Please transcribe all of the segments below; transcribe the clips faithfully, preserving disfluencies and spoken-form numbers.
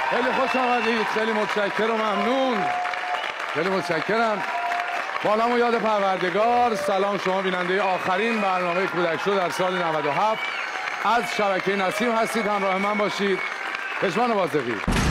خیلی خوش آمدید. خیلی متشکرم و ممنون. خیلی متشکرم. با نام و یاد پروردگار. سلام شما بیننده آخرین برنامه کودک شو در سال نود و هفت از شبکه نسیم هستید. همراه من باشید. پشمان واثقی.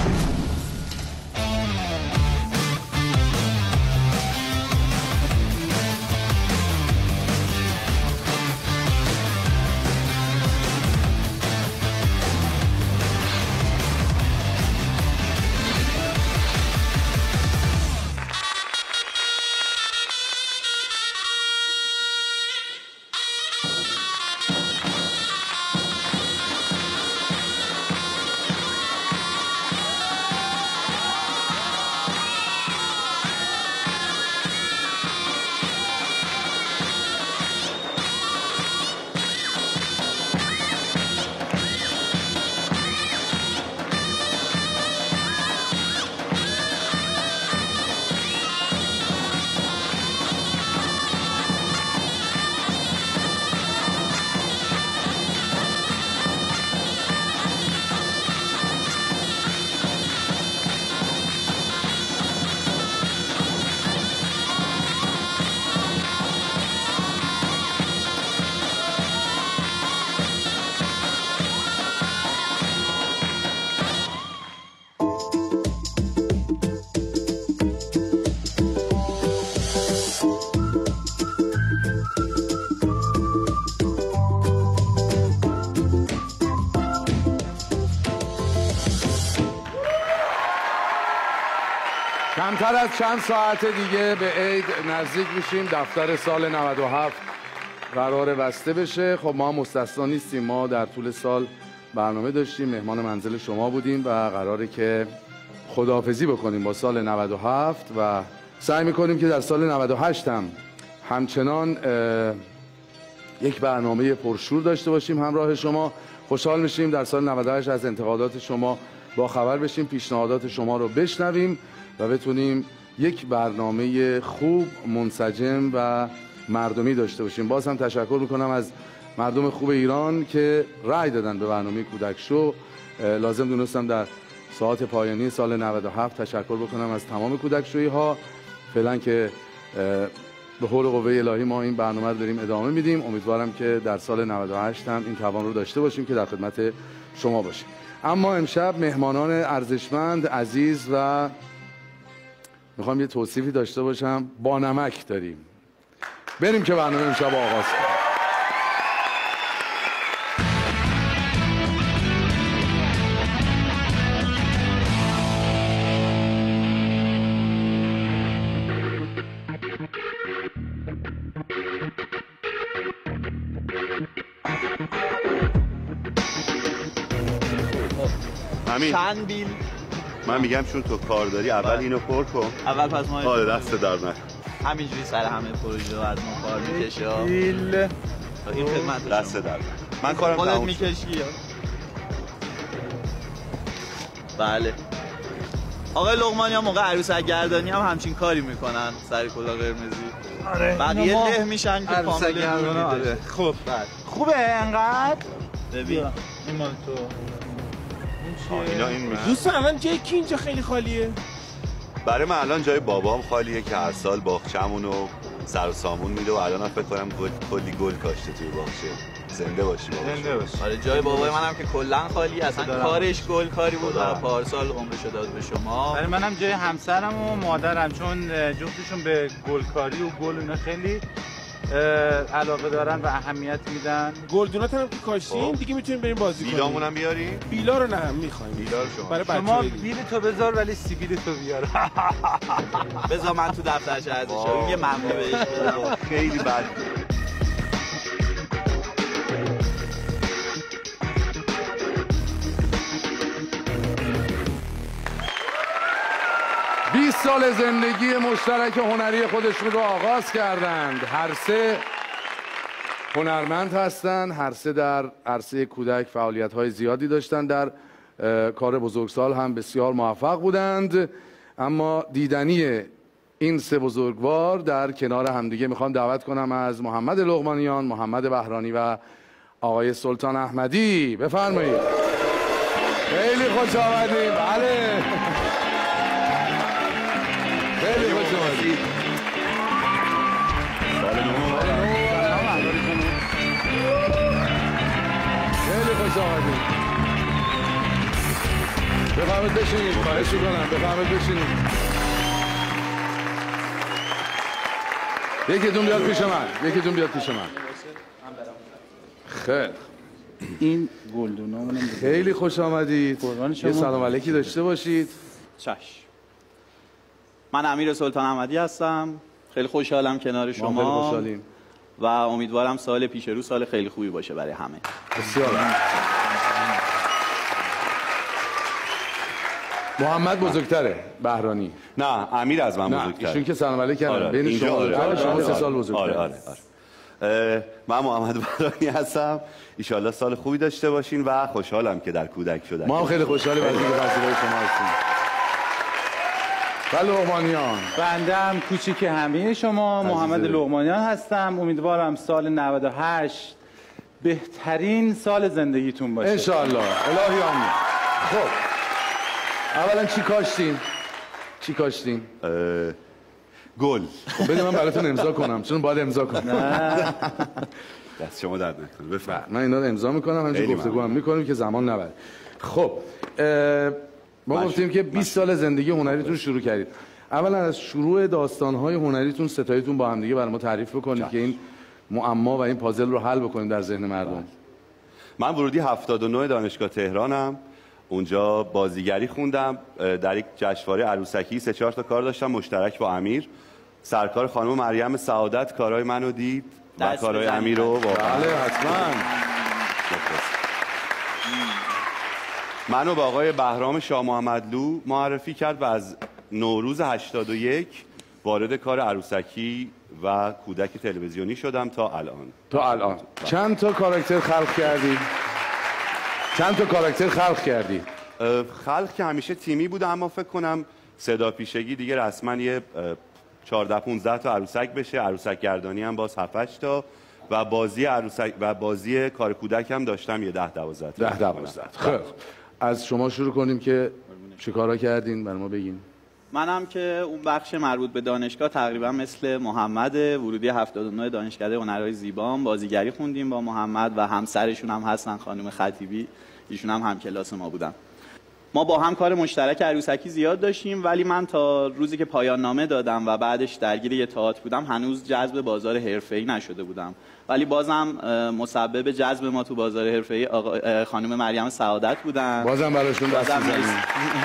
کمتر از چند ساعت دیگه به عید نزدیک میشیم. دفتر سال نود و هفت قراره بسته بشه. خب ما مستثنا نیستیم. ما در طول سال برنامه داشتیم، مهمان منزل شما بودیم و قراره که خداحافظی بکنیم با سال نود و هفت و سعی میکنیم که در سال نود و هشت هم همچنان یک برنامه پرشور داشته باشیم همراه شما. خوشحال میشیم در سال نود و هشت از انتقادات شما با خبر بشیم، پیشنهادات شما رو بشنویم و بتونیم یک برنامه خوب، منسجم و مردمی داشته باشیم. باز هم تشکر میکنم از مردم خوب ایران که رأی دادن به برنامه کودک شو. لازم دونستم در ساعات پایانی سال نود و هفت تشکر بکنم از تمام کودک شویی ها. فعلا که به حول قوه الهی ما این برنامه رو داریم ادامه میدیم. امیدوارم که در سال نود و هشت هم این توان رو داشته باشیم که در خدمت شما باشیم. اما امشب مهمانان ارزشمند، عزیز و میخوام یه توصیفی داشته باشم، با نمک داریم. بریم که برنامه امشب آغاز کنیم. همین چند بیل؟ من میگم چون تو کار داری اول اینو پر کن. اول پس ما آره دست در نکن. همینجوری سر همه پروژه از ما کار میکشه. بیل این خدمت دست در نکن. من کارم خودت تموم میکشی یا؟ بله. آقای لقمانی هم موقع عروسک گردانی هم همچین کاری میکنن سر کلاه قرمزی. آره. بقیه له میشن که کامل گردانی. آره. خب بله. خوبه انقدر؟ ببین این مال تو. اینا این میشه. دوستان الان جای کی اینجا خیلی خالیه؟ برای من الان جای بابام خالیه که هر سال باغچه‌مونو سر و سامون میده و الان فکر کنم کلی گل کاشته توی باغچه. زنده باشی بابا. زنده باشی. آره جای بابای منم که کلا خالی، اصلا کارش گل کاری بود و پارسال عمرشو داد به شما. برای منم جای همسرم و مادرم، چون جفتشون به گلکاری و گل اینا خیلی علاقه دارن و اهمیت میدن. گلدونات هم که کاشتیم دیگه میتونیم بریم بازی کنیم. بیلامون هم بیاری؟ بیلا رو نه میخوایم. بیلا رو شما. برای شما بچه‌ها بیل تو بذار ولی سیبیل تو بیار. بذار من تو دفترش ارزش یه ممنوع بهش بدم. خیلی بد. بیست سال زندگی مشترک هنری خودشون رو آغاز کردند. هر سه هنرمند هستند، هر سه در عرصه کودک فعالیت‌های زیادی داشتند، در کار بزرگسال هم بسیار موفق بودند. اما دیدنی این سه بزرگوار در کنار همدیگه میخوام دعوت کنم از محمد لقمانیان، محمد بهرانی و آقای سلطان احمدی. بفرمایید. خیلی خوش آمدید. بله خیلی خوش آمدید. خیلی خوش آمدید. بفرمایید بشینید. خواهش می‌کنم بفرمایید بشینید. یکیتون بیاد پیش من. یکیتون بیاد پیش من. خیلی این گلدونامون خیلی خوش آمدید. یه سلام علیکی داشته باشید. چشم. من امیر سلطان احمدی هستم. خیلی خوشحالم کنار شما. ما خیلی خوشحالیم. و امیدوارم سال پیش رو سال خیلی خوبی باشه برای همه. بسیار. محمد بزرگتره بهرانی. نه امیر از من نه بزرگتره. ایشون که سلام علیک کردن. آره. بین شما آره. آره. شما آره. سه سال بزرگتره. آره آره آره. من محمد بهرانی هستم. ایشالله سال خوبی داشته باشین و خوشحالم که در کودک شدن. ما هم خیلی خوشحالیم از اینکه پذیرای شما هستیم. و لقمانیان. بنده هم کوچیک همه شما محمد لقمانیان هستم. امیدوارم سال نود و هشت بهترین سال زندگیتون باشه. انشالله. الهی آمین. خب اولا چی کاشتین؟ چی کاشتین؟ گل. خب بده من براتون امضا کنم چون باید امضا کنم. دست شما درد نکنه. بفرمایید. من اینا رو امضا میکنم همینجوری گفتگو هم میکنیم که زمان نبره. خب ما گفتیم که بیست سال زندگی هنریتون شروع کردید. اولا از شروع داستان‌های هنریتون ستاییتون با هم دیگه برای ما تعریف بکنید که این معما و این پازل رو حل بکنیم در ذهن مردم. من ورودی هفتاد و نه دانشگاه تهرانم. اونجا بازیگری خوندم. در یک جشنواره عروسکی سه چهار تا کار داشتم مشترک با امیر. سرکار خانم مریم سعادت کارهای منو دید و کارهای امیر رو واقعا بله حتما. منو با آقای بهرام شاه محمدلو معرفی کرد و از نوروز هشتاد و یک وارد کار عروسکی و کودک تلویزیونی شدم تا الان. تا الان چند تا کاراکتر خلق کردی؟ چند تا کاراکتر خلق کردی؟ خلق که همیشه تیمی بوده اما فکر کنم صدا پیشگی دیگه رسما یه چهارده پانزده تا عروسک بشه. عروسک گردانی هم باز هفت هشت تا و بازی عروسک و بازی کار کودک هم داشتم یه ده دوازده تا. ده دوازده. خب از شما شروع کنیم که چه کارا کردین برای ما بگین. منم که اون بخش مربوط به دانشگاه تقریبا مثل محمد ورودی هفتاد و نه دانشکده هنرهای زیبام بازیگری خوندیم با محمد و همسرشون هم هستن خانم خطیبی. ایشون هم همکلاس ما بودن. ما با هم کار مشترک عروسکی زیاد داشتیم ولی من تا روزی که پایان نامه دادم و بعدش درگیر یه تئاتر بودم هنوز جذب بازار حرفه‌ای نشده بودم. ولی بازم مسبب جذب ما تو بازار حرفه‌ای خانم مریم سعادت بودن. بازم براشون دست می‌زنیم.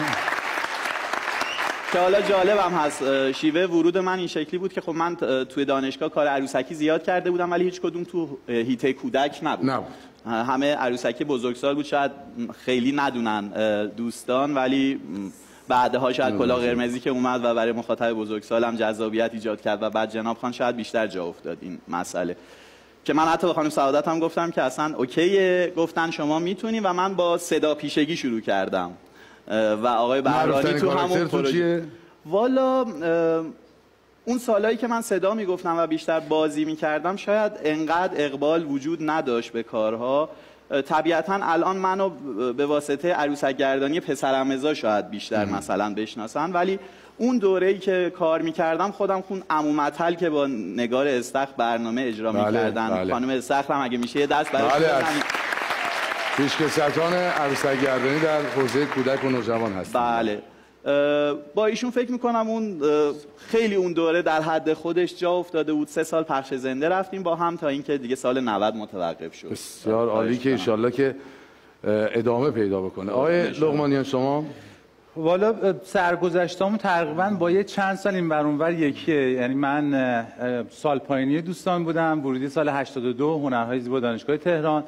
که حالا جالبم هست شیوه ورود من این شکلی بود که خب من توی دانشگاه کار عروسکی زیاد کرده بودم ولی هیچ کدوم تو هیته کودک نبود. نبود. همه عروسکی بزرگسال بود شاید خیلی ندونن دوستان ولی بعدها شاید کلاه قرمزی که اومد و برای مخاطب بزرگسال هم جذابیت ایجاد کرد و بعد جناب خان شاید بیشتر جا افتاد این مسئله که من حتی به خانم سعادت هم گفتم که اصلا اوکیه. گفتن شما میتونی و من با صدا پیشگی شروع کردم و آقای بهرانی تو همون پروژه. والا اون سالایی که من صدا میگفتم و بیشتر بازی میکردم شاید انقدر اقبال وجود نداشت به کارها. طبیعتا الان منو به واسطه عروسک گردانی پسرعمزا شاید بیشتر ام. مثلا بشناسن ولی اون دوره‌ای که کار میکردم خودم خون عمو مطل که با نگار استخر برنامه اجرا بله، میکردن بله. خانم استخر هم اگه میشه یه دست برای بله پیشکسوتان عروسک گردانی در حوزه کودک و نوجوان هستن. بله با ایشون فکر میکنم اون خیلی اون دوره در حد خودش جا افتاده بود. سه سال پخش زنده رفتیم با هم تا اینکه دیگه سال نود متوقف شد. بسیار عالی که انشالله که ادامه پیدا بکنه. آقای لقمانیان شما؟ والا سرگذشتامون تقریبا با یه چند سال این ور اون ور یکیه. یعنی من سال پایینی دوستان بودم ورودی سال هشتاد و دو هنرهای زیبا دانشگاه تهران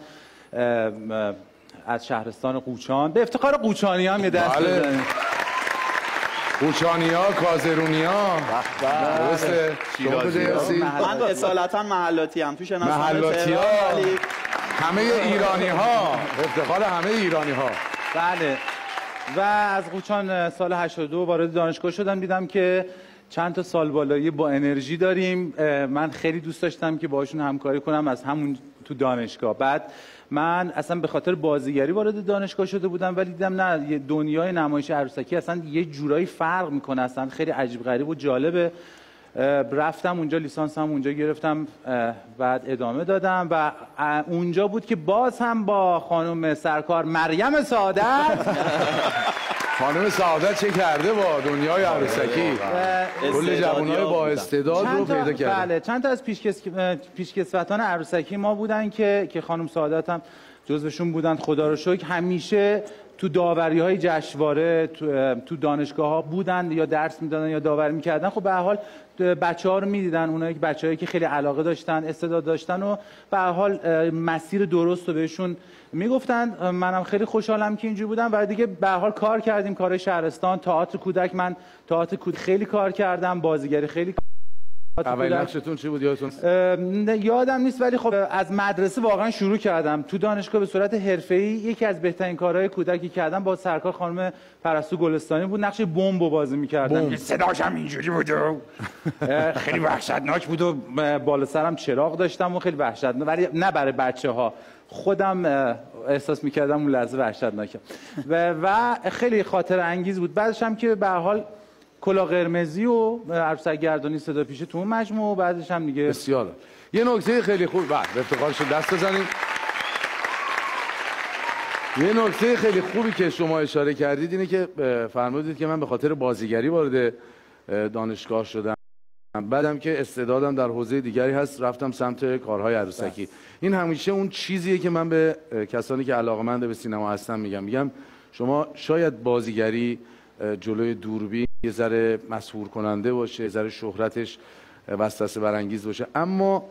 از شهرستان قوچان به افتخار قوچانیان یه دست بله. بزنیم. قوچانیا، کازرونیا درسته؟ من اصالتا محلاتی هم تو شناسنامه محلاتی ها همه ایرانی ها افتخار همه ایرانی ها. بله و از قوچان سال هشتاد و دو وارد دانشگاه شدم دیدم که چند تا سال بالایی با انرژی داریم. من خیلی دوست داشتم که باشون همکاری کنم از همون تو دانشگاه. بعد من اصلا به خاطر بازیگری وارد دانشگاه شده بودم، ولی دیدم نه، یه دنیای نمایش عروسکی اصلا یه جورایی فرق میکنه، اصلا خیلی عجیب غریب و جالبه. رفتم اونجا، لیسانسم اونجا گرفتم، بعد ادامه دادم و اونجا بود که باز هم با خانم سرکار مریم سعادت خانم سعادت چه کرده با دنیای عروسکی، کل جوانای با استعداد رو پیدا کرده. بله، چند تا از پیشکس... پیشکسوتان عروسکی ما بودن که که خانم سعادت هم جزوشون بودن. خدا رو شکر همیشه تو داوری های جشنواره تو, تو دانشگاه ها بودن، یا درس میدادن یا داوری میکردن. خب به هر حال بچه ها رو میدیدن، اونایی که بچه‌هایی که خیلی علاقه داشتن، استعداد داشتن و به هر حال مسیر درست رو بهشون میگفتن. منم خیلی خوشحالم که اینجوری بودم و دیگه به هر حال کار کردیم، کار شهرستان، تئاتر کودک. من تئاتر کودک خیلی کار کردم، بازیگری خیلی. اول نقشتون چی بود یادتون؟ یادم نیست، ولی خب از مدرسه واقعا شروع کردم. تو دانشگاه به صورت حرفه‌ای یکی از بهترین کارهای کودکی کردم با سرکار خانم پرستو گلستانی بود. نقش بمب بازی می‌کردم. صداش هم اینجوری بود و خیلی وحشتناک بود و بالا سرم چراغ داشتم و خیلی وحشتناک، ولی نه برای بچه‌ها، خودم احساس می‌کردم اون لحظه وحشتناکه و, و خیلی خاطر انگیز بود. بعدش هم که به هر حال کلاه قرمزی و عروسک گردانی صدا پیشه تو اون مجموعه، بعدش هم دیگه بسیار. یه نکته خیلی خوب، بعد افتخارش دست بزنیم. یه نکته خیلی خوبی که شما اشاره کردید اینه که فرمودید که من به خاطر بازیگری وارد دانشگاه شدم، بعدم که استعدادم در حوزه دیگری هست رفتم سمت کارهای عروسکی. این همیشه اون چیزیه که من به کسانی که علاقه‌مند به سینما هستن میگم میگم شما شاید بازیگری جلوی دوربین یه ذره مسحور کننده باشه، یه ذره شهرتش وسوسه برانگیز باشه، اما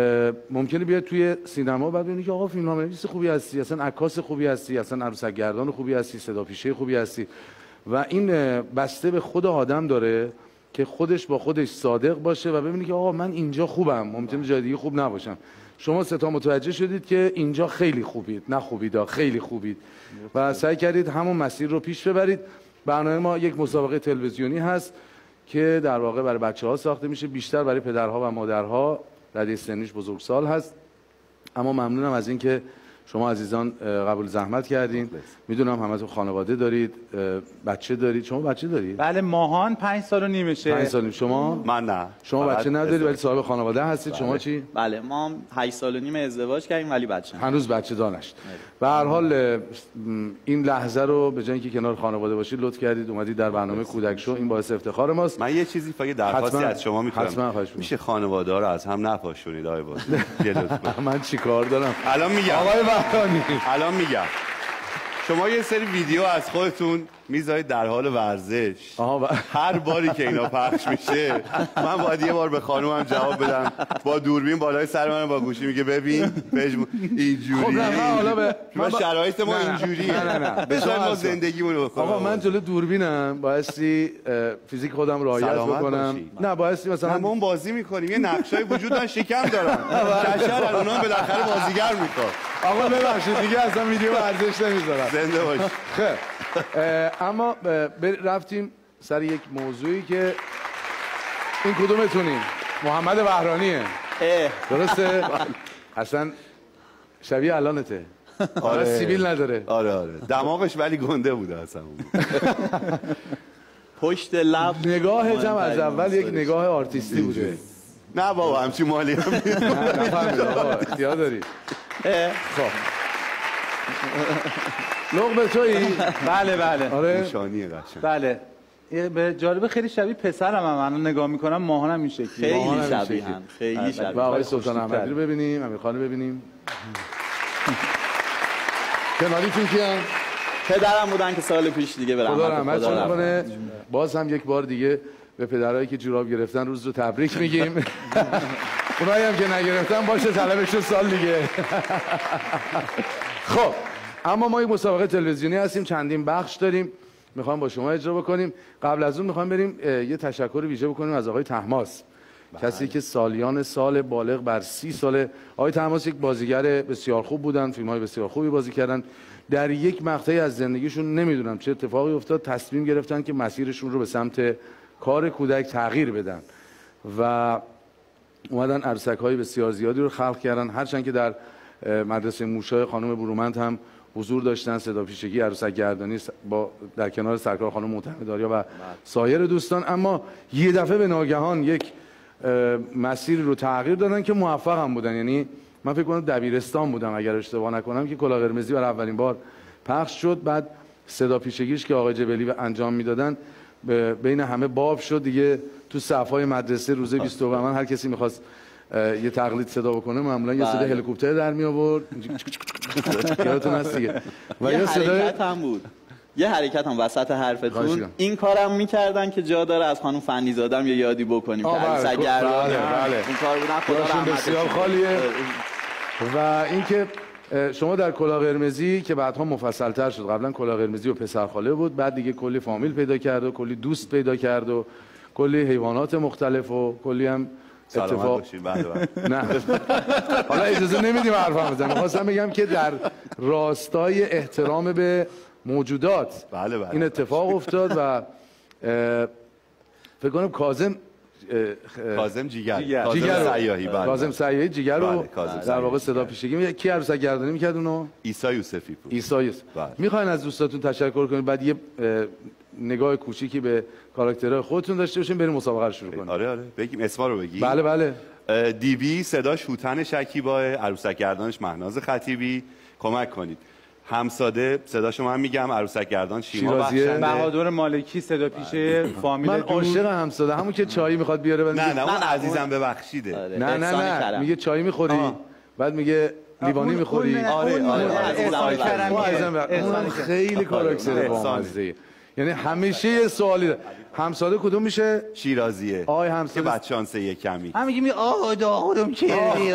ممکنه بیاد توی سینما بعد ببینی که آقا فیلمنامه‌نویس خوبی هستی، اصلا عکاس خوبی هستی، اصلا عروسک گردان خوبی هستی، صدا پیشه خوبی هستی. و این بسته به خود آدم داره که خودش با خودش صادق باشه و ببینی که آقا من اینجا خوبم، ممکنه جای دیگه خوب نباشم. شما سه تا متوجه شدید که اینجا خیلی خوبید، نه خوبیدا، خیلی خوبید و سعی کردید همون مسیر رو پیش ببرید. برنامه ما یک مسابقه تلویزیونی هست که در واقع برای بچه‌ها ساخته میشه، بیشتر برای پدرها و مادرها، رده سنیش بزرگسال هست. اما ممنونم از اینکه شما عزیزان قبول زحمت کردین. میدونم همتون خانواده دارید، بچه دارید. شما بچه دارید؟ بله، ماهان پنج سال و نیمشه. پنج سال و نیم. شما؟ من نه. شما بچه ندارید ولی صاحب خانواده هستید. بله. شما چی؟ بله، ما هشت سال و نیم ازدواج کردیم ولی بچه نداریم. هنوز بچه دانشت. به هر حال این لحظه رو به جای اینکه کنار خانواده باشید لطف کردید اومدید در برنامه کودک شو، این باعث افتخار ماست. من یه چیزی فقط درخواستی از شما می‌کنم. حتما خواهش میشه خانواده ها رو از هم نپاشونید آقای بازی؟ من چیکار دارم؟ الان میگم. آقای بهرانی الان میگم. شما یه سری ویدیو از خودتون میذارید در حال ورزش. آها و... هر باری که اینا پخش میشه من باید یه بار به خانومم جواب بدم با دوربین بالای سر من با گوشی میگه ببین پژمون اینجوری. خب نه من حالا به ما شرایط ما اینجوریه. نه نه نه بذار ما زندگیمون رو بکنیم. آقا من جلو دوربینم بایستی فیزیک خودم رعایت بکنم. نه بایستی مثلا ما اون بازی میکنیم یه نقشای وجود دارن شکم دارن. کشر اونا هم بالاخره بازیگر میخواد. آقا ببخشید دیگه اصلا ویدیو ورزش نمیذارم. زنده باش. خب اما رفتیم سر یک موضوعی که این کدومتونیم؟ محمد بهرانیه. درسته؟ اصلا شبیه الانته. آره سیبیل نداره. آره آره دماغش ولی گنده بوده اصلا. پشت لب نگاهت هم از اول یک نگاه آرتیستی بوده. نه بابا همچین مالی هم نه نفهمیدم آقا اختیار داری. خب لقمه تویی؟ بله بله. آره نشانیه قشنگ. بله. به جالبه خیلی شبیه پسرم هم الان نگاه میکنم، ماهانم این شکلی. خیلی شبیه هم. خیلی شبیه. و آقای سلطان احمدی رو ببینیم، امیرخان رو ببینیم. کناریتون کیان؟ پدرم بودن که سال پیش دیگه به خدا رحمت رحمتشون کنه. باز هم یک بار دیگه به پدرایی که جوراب گرفتن روز رو تبریک میگیم. اونایی هم که نگرفتن باشه طلبش سال دیگه. خب اما ما یک مسابقه تلویزیونی هستیم، چندین بخش داریم، میخوام با شما اجرا بکنیم. قبل از اون میخوام بریم یه تشکر ویژه بکنیم از آقای طهماس، کسی که سالیان سال بالغ بر سی ساله. آقای طهماس یک بازیگر بسیار خوب بودن، فیلم‌های بسیار خوبی بازی کردن. در یک مقطعی از زندگیشون نمیدونم چه اتفاقی افتاد تصمیم گرفتن که مسیرشون رو به سمت کار کودک تغییر بدن و اومدن عروسک‌های بسیار زیادی رو خلق کردن. هرچند که در مدرسه موشای خانم برومند هم حضور داشتن، صدا پیشگی، عروسک گردانی با در کنار سرکار خانم معتمدآریا و سایر دوستان. اما یه دفعه به ناگهان یک مسیر رو تغییر دادن که موفق هم بودن. یعنی من فکر کنم دبیرستان بودم اگر اشتباه نکنم که کلاه قرمزی برای اولین بار پخش شد. بعد صدا پیشگیش که آقای جبلی انجام میدادن بین همه باب شد دیگه. تو صف‌های مدرسه روز بیست و من هر کسی می‌خواست یه تقلید صدا بکنه معمولا یه صدا هلیکوپتر در می آورد یادتون هست دیگه. و یه حرکت هم بود، یه حرکت هم وسط حرفتون این کارم میکردن که جا داره از خانم فنی‌زاده یه یادی بکنیم که عروسک گردانی این کار بودن. خدا رحمتشون بسیار خالیه. و اینکه شما در کلاه قرمزی که بعدها مفصل‌تر شد، قبلا کلاه قرمزی و پسرخاله بود، بعد دیگه کلی فامیل پیدا کرد و کلی دوست پیدا کرد و کلی حیوانات مختلف و کلی هم اتفاق. نه حالا اجازه نمیدیم حرفم بزنم. می‌خواستم بگم که در راستای احترام به موجودات بله بله. این اتفاق افتاد و فکر کنم کاظم کاظم جیگر جیگر کاظم سیاحی بله کاظم سیاحی جیگر رو در واقع صدا پیشگی کی عروسک گردانی می‌کرد اونو؟ عیسی یوسفی بود. عیسی یوسف. می‌خواین از دوستاتون تشکر کنید بعد یه نگاه کوچیکی به کاراکترهای خودتون داشته باشیم بریم مسابقه رو شروع کنیم. آره آره بگیم اسما رو بگیم. بله بله. دیبی صداش هوتن شکیباه، عروسک گردانش مهناز خطیبی. کمک کنید. همساده صداشو من میگم، عروسک گردان شیما بخشنده. بهادر مالکی صدا پیشه فامیل. من عاشق همساده همون که چایی میخواد بیاره بعد نه نه اون عزیزم ببخشیده. نه نه نه میگه چایی میخوری بعد میگه لیوانی میخوری. آره آره خیلی کاراکتر بامزه. یعنی همیشه یه سوالی داره. همساده کدوم میشه؟ شیرازیه. آقای همساده که بچانسه یه کمی. هم میگیم آقا داغورم چیه؟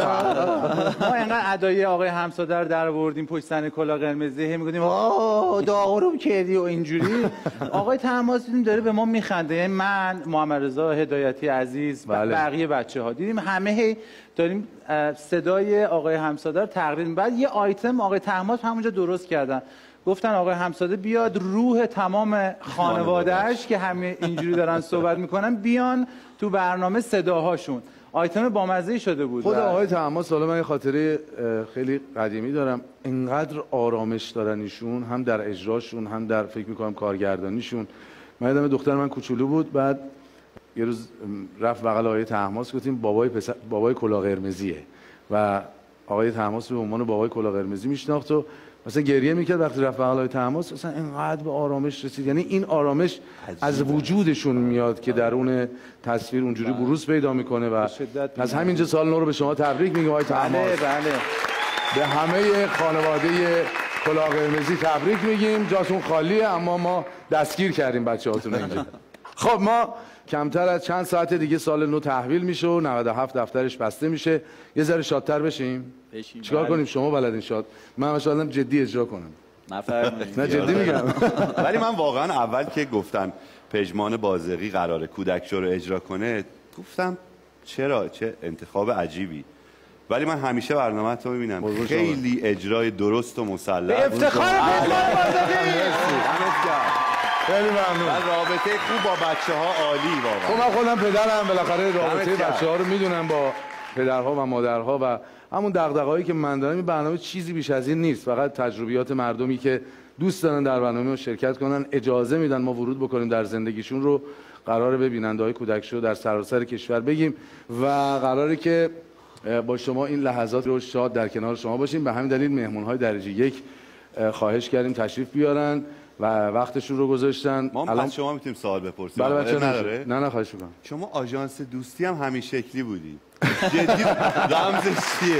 ما اینقدر ادای آقای همساده رو در آوردیم پشت صحنه کلاه قرمزی هم میگیم آقا داغورم کردی و اینجوری. آقای تماس دیدیم داره به ما میخنده. یعنی من محمد رضا هدایتی عزیز و بقیه بچه‌ها دیدیم همه داریم صدای آقای همساده رو تقلید. بعد یه آیتم آقای تماس همونجا درست کردن. گفتن آقای همساده بیاد روح تمام خانواده‌اش که همه اینجوری دارن صحبت میکنن بیان تو برنامه صداهاشون. آیتم بامزه‌ای شده بود. خود آقای تماس حالا من یه خاطره خیلی قدیمی دارم. اینقدر آرامش دارن ایشون هم در اجراشون هم در فکر میکنم کارگردانیشون. من یادم دختر من کوچولو بود بعد یه روز رفت بغل آقای تماس گفتیم بابای پسر بابای کلاه قرمزیه و آقای تماس رو به عنوان بابای کلاه قرمزی میشناخت و مثلا گریه میکرد وقتی رفت بغلای تماس مثلا اینقدر به آرامش رسید. یعنی این آرامش از وجودشون میاد که درون تصویر اونجوری بروز پیدا میکنه و از همینجا سال نو رو به شما تبریک میگم آقای تماس. بله بله. به همه خانواده کلاه قرمزی تبریک میگیم. جاتون خالیه اما ما دستگیر کردیم بچه‌هاتون اینجا. خب ما کمتر از چند ساعت دیگه سال نو تحویل میشه و نود و هفت دفترش بسته میشه. یه ذره شادتر بشیم. چیکار کنیم شما بلدین شاد؟ من شادم جدی اجرا کنم. نفرمایید. نه جدی میگم. ولی من واقعا اول که گفتن پژمان بازرگی قراره کودک شو رو اجرا کنه گفتم چرا چه انتخاب عجیبی. ولی من همیشه برنامه تو میبینم خیلی اجرای درست و مسلح. به افتخار پژمان بازرگی. خیلی ممنون. رابطه خوب با بچه‌ها عالی واقعا. خب من خودم پدرم بالاخره رابطه بچه‌ها رو میدونم با پدرها و مادرها و همون دغدغه‌هایی که من دارم. این برنامه چیزی بیش از این نیست، فقط تجربیات مردمی که دوست دارن در برنامه شرکت کنن اجازه میدن ما ورود بکنیم در زندگیشون رو قراره به بیننده‌های کودک شو در سراسر کشور بگیم و قراره که با شما این لحظات رو شاد در کنار شما باشیم. به همین دلیل مهمون‌های درجه یک خواهش کردیم تشریف بیارن و وقتشون رو گذاشتن. ما الان شما میتونیم سوال بپرسیم؟ بله بچه‌ها نداره؟ نه نه خواهش می‌کنم. شما آژانس دوستی هم همین شکلی بودی؟ جدی رمزش چیه؟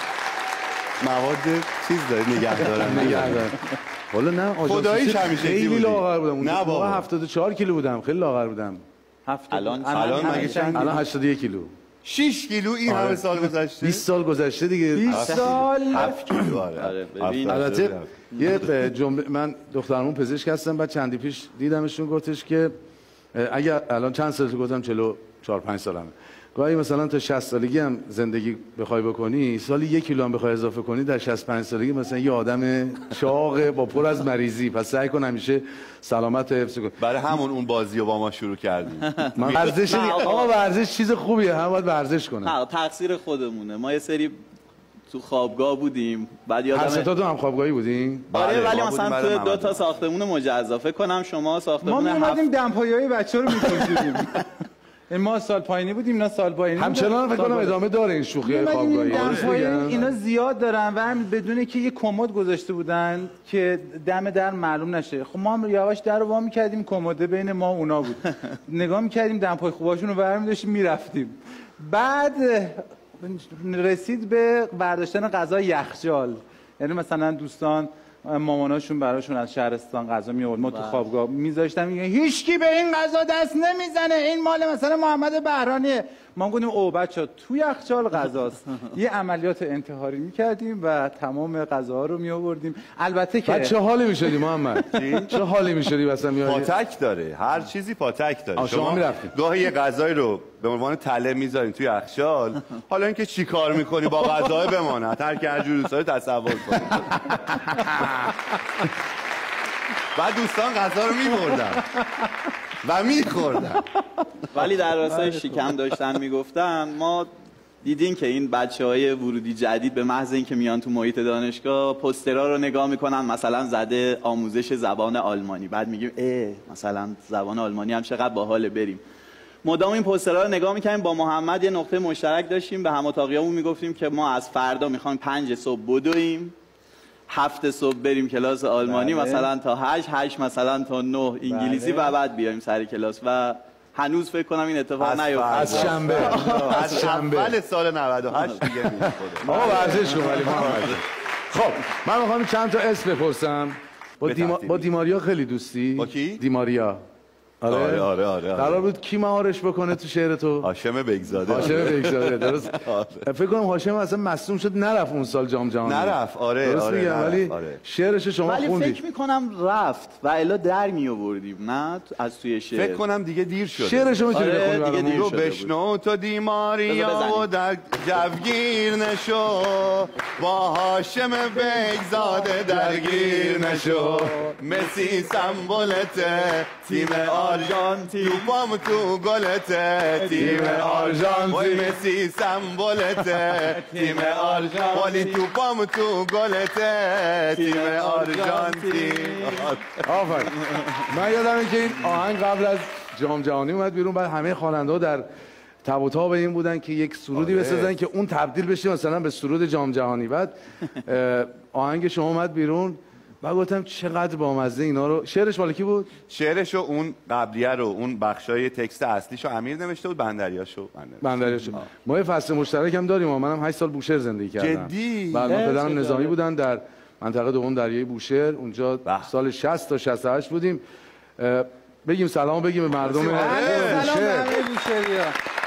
مواد چیز داره نگه دارن نگه دارن. والا نه خداییش همیشه خیلی لاغر بودم. نه بابا هفتاد و چهار کیلو بودم. خیلی لاغر بودم. الان الان مگه چند؟ الان هشتاد و یک کیلو. شش کیلو این همه سال گذشته. بیست سال گذشته دیگه. بیست سال. هفت کیلو آره. البته یه جمله من دخترمون پزشک هستم بعد چندی پیش دیدمشون گفتش که اگر الان چند سالته گفتم چهل و چهار پنج سالمه. گاهی مثلا تا شصت سالگی هم زندگی بخوای بکنی سالی یک کیلو هم بخوای اضافه کنی در شصت و پنج سالگی مثلا یه آدم چاق با پر از مریضی. پس سعی کن همیشه سلامت و حفظ کن. برای همون اون بازی رو با ما شروع کردیم. من ورزش آقا ورزش چیز خوبیه هم باید ورزش کنه. نه تقصیر خودمونه. ما یه سری تو خوابگاه بودیم. بعد یادم هر ستاتون هم خوابگاهی بودین؟ آره بله، ولی ما مثلا بودیم تو بعد دو تا محمد. ساختمون مجزا فکر کنم شما ما ساختمون می هفت اومدیم دمپایه‌های بچه رو می‌پرسیدیم. ما سال پایینی بودیم، اینا سال پایینی بودن. همچنان فکر سال کنم بالا. ادامه داره این شوخی‌های می‌اومدیم خوابگاهی. این درست دمپایه میگم؟ اینا زیاد دارن و هم بدون که یه کمد گذاشته بودن که دم در معلوم نشه. خب ما هم یواش در رو وا می‌کردیم، کمد بین ما و اونا بود. نگاه می‌کردیم دمپای خوباشون رو برمی داشتیم میرفتیم. بعد رسید به برداشتن غذا یخچال. یعنی مثلا دوستان ماماناشون براشون از شهرستان غذا می آورد، ما تو خوابگاه میذاشتم میگه هیچکی به این غذا دست نمیزنه، این مال مثلا محمد بهرانیه. ما گفتیم او بچا تو یخچال غذاست. یه عملیات انتحاری میکردیم و تمام غذاها رو می آوردیم. البته که بعد چه حالی میشدی محمد؟ چه حالی میشدی مثلا میاد پاتک داره، هر چیزی پاتک داره. آه، شما می‌رفتید. گاهی یه غذایی رو به عنوان تله میذارین توی یخچال، حالا اینکه چی کار میکنی با غذای بماند، هر کی هر جوری دوست داره تصور کنه. بعد دوستان غذا رو میبردن و میخوردن. ولی در راستای شکم داشتن میگفتن ما دیدین که این بچهای ورودی جدید به محض اینکه میان تو محیط دانشگاه پوسترها رو نگاه میکنن، مثلا زده آموزش زبان آلمانی، بعد میگیم اه مثلا زبان آلمانی هم چقدر باحاله بریم. مدام این پوسترها رو نگاه میکنیم. با محمد یه نقطه مشترک داشتیم، به هم‌وطاقیامون میگفتیم که ما از فردا میخوایم پنج صبح بدویم، هفت صبح بریم کلاس آلمانی بله. مثلا تا هشت، هشت مثلا تا نه انگلیسی بله. و بعد بیایم سر کلاس و هنوز فکر کنم این اتفاق از نیفتاد. از شنبه از شنبه. اول سال نود و هشت دیگه میخوره. آقا ورزش کن ولی محمد. خب من میخوام چند تا اسم بپرسم. با, به دیما... ترتیب. با دیماریا خیلی دوستی؟ با کی؟ دیماریا. آره آره آره, آره. قرار بود کی مهارش بکنه تو شعر تو؟ هاشم بگزاده. هاشم بگذاره. درست. آره. فکر کنم هاشم اصلا مصدوم شد نرفت اون سال جام جهانی. نرفت آره درست آره میگم نرفت، ولی آره. شعرش شما ولی خوندید. فکر میکنم رفت و الا در می آوردیم نه از توی شعر. فکر کنم دیگه دیر شده. شعرش رو میتونی آره، بخونی دیگه برامون؟ دیر رو شده بود. بشنو تو دیماریا بذار بزنیم. و در جوگیر نشو، با هاشم بگزاده درگیر نشو، مسی سمبولته تیم آرژانتین، توپام تو گلته تیم آرژانتین، وای مسی سمبولته تیم آرژانتین، ولی توپام تو گلته تیم آرژانتین. آفرین. من یادمه که این آهنگ قبل از جام جهانی اومد بیرون، بعد همه خواننده‌ها در تب و تاب این بودن که یک سرودی آره. بسازن که اون تبدیل بشه مثلا به سرود جام جهانی. بعد اه، آهنگ شما اومد بیرون، بعد گفتم چقدر بامزه اینا رو. شعرش مال کی بود؟ شعرشو اون قبلیه رو، اون بخشای تکست اصلیشو امیر نوشته بود، بندریاشو بندریاشو. ما یه فصل مشترک هم داریم، منم هشت سال بوشهر زندگی کردم. جدی؟ بعد اه، پدرم چه نظامی جالب. بودن در منطقه دوم دریای بوشهر، اونجا به. سال شصت تا شصت و هشت بودیم. اه، بگیم سلام بگیم به مردم سلام بوشهر. به همه بوشهریا.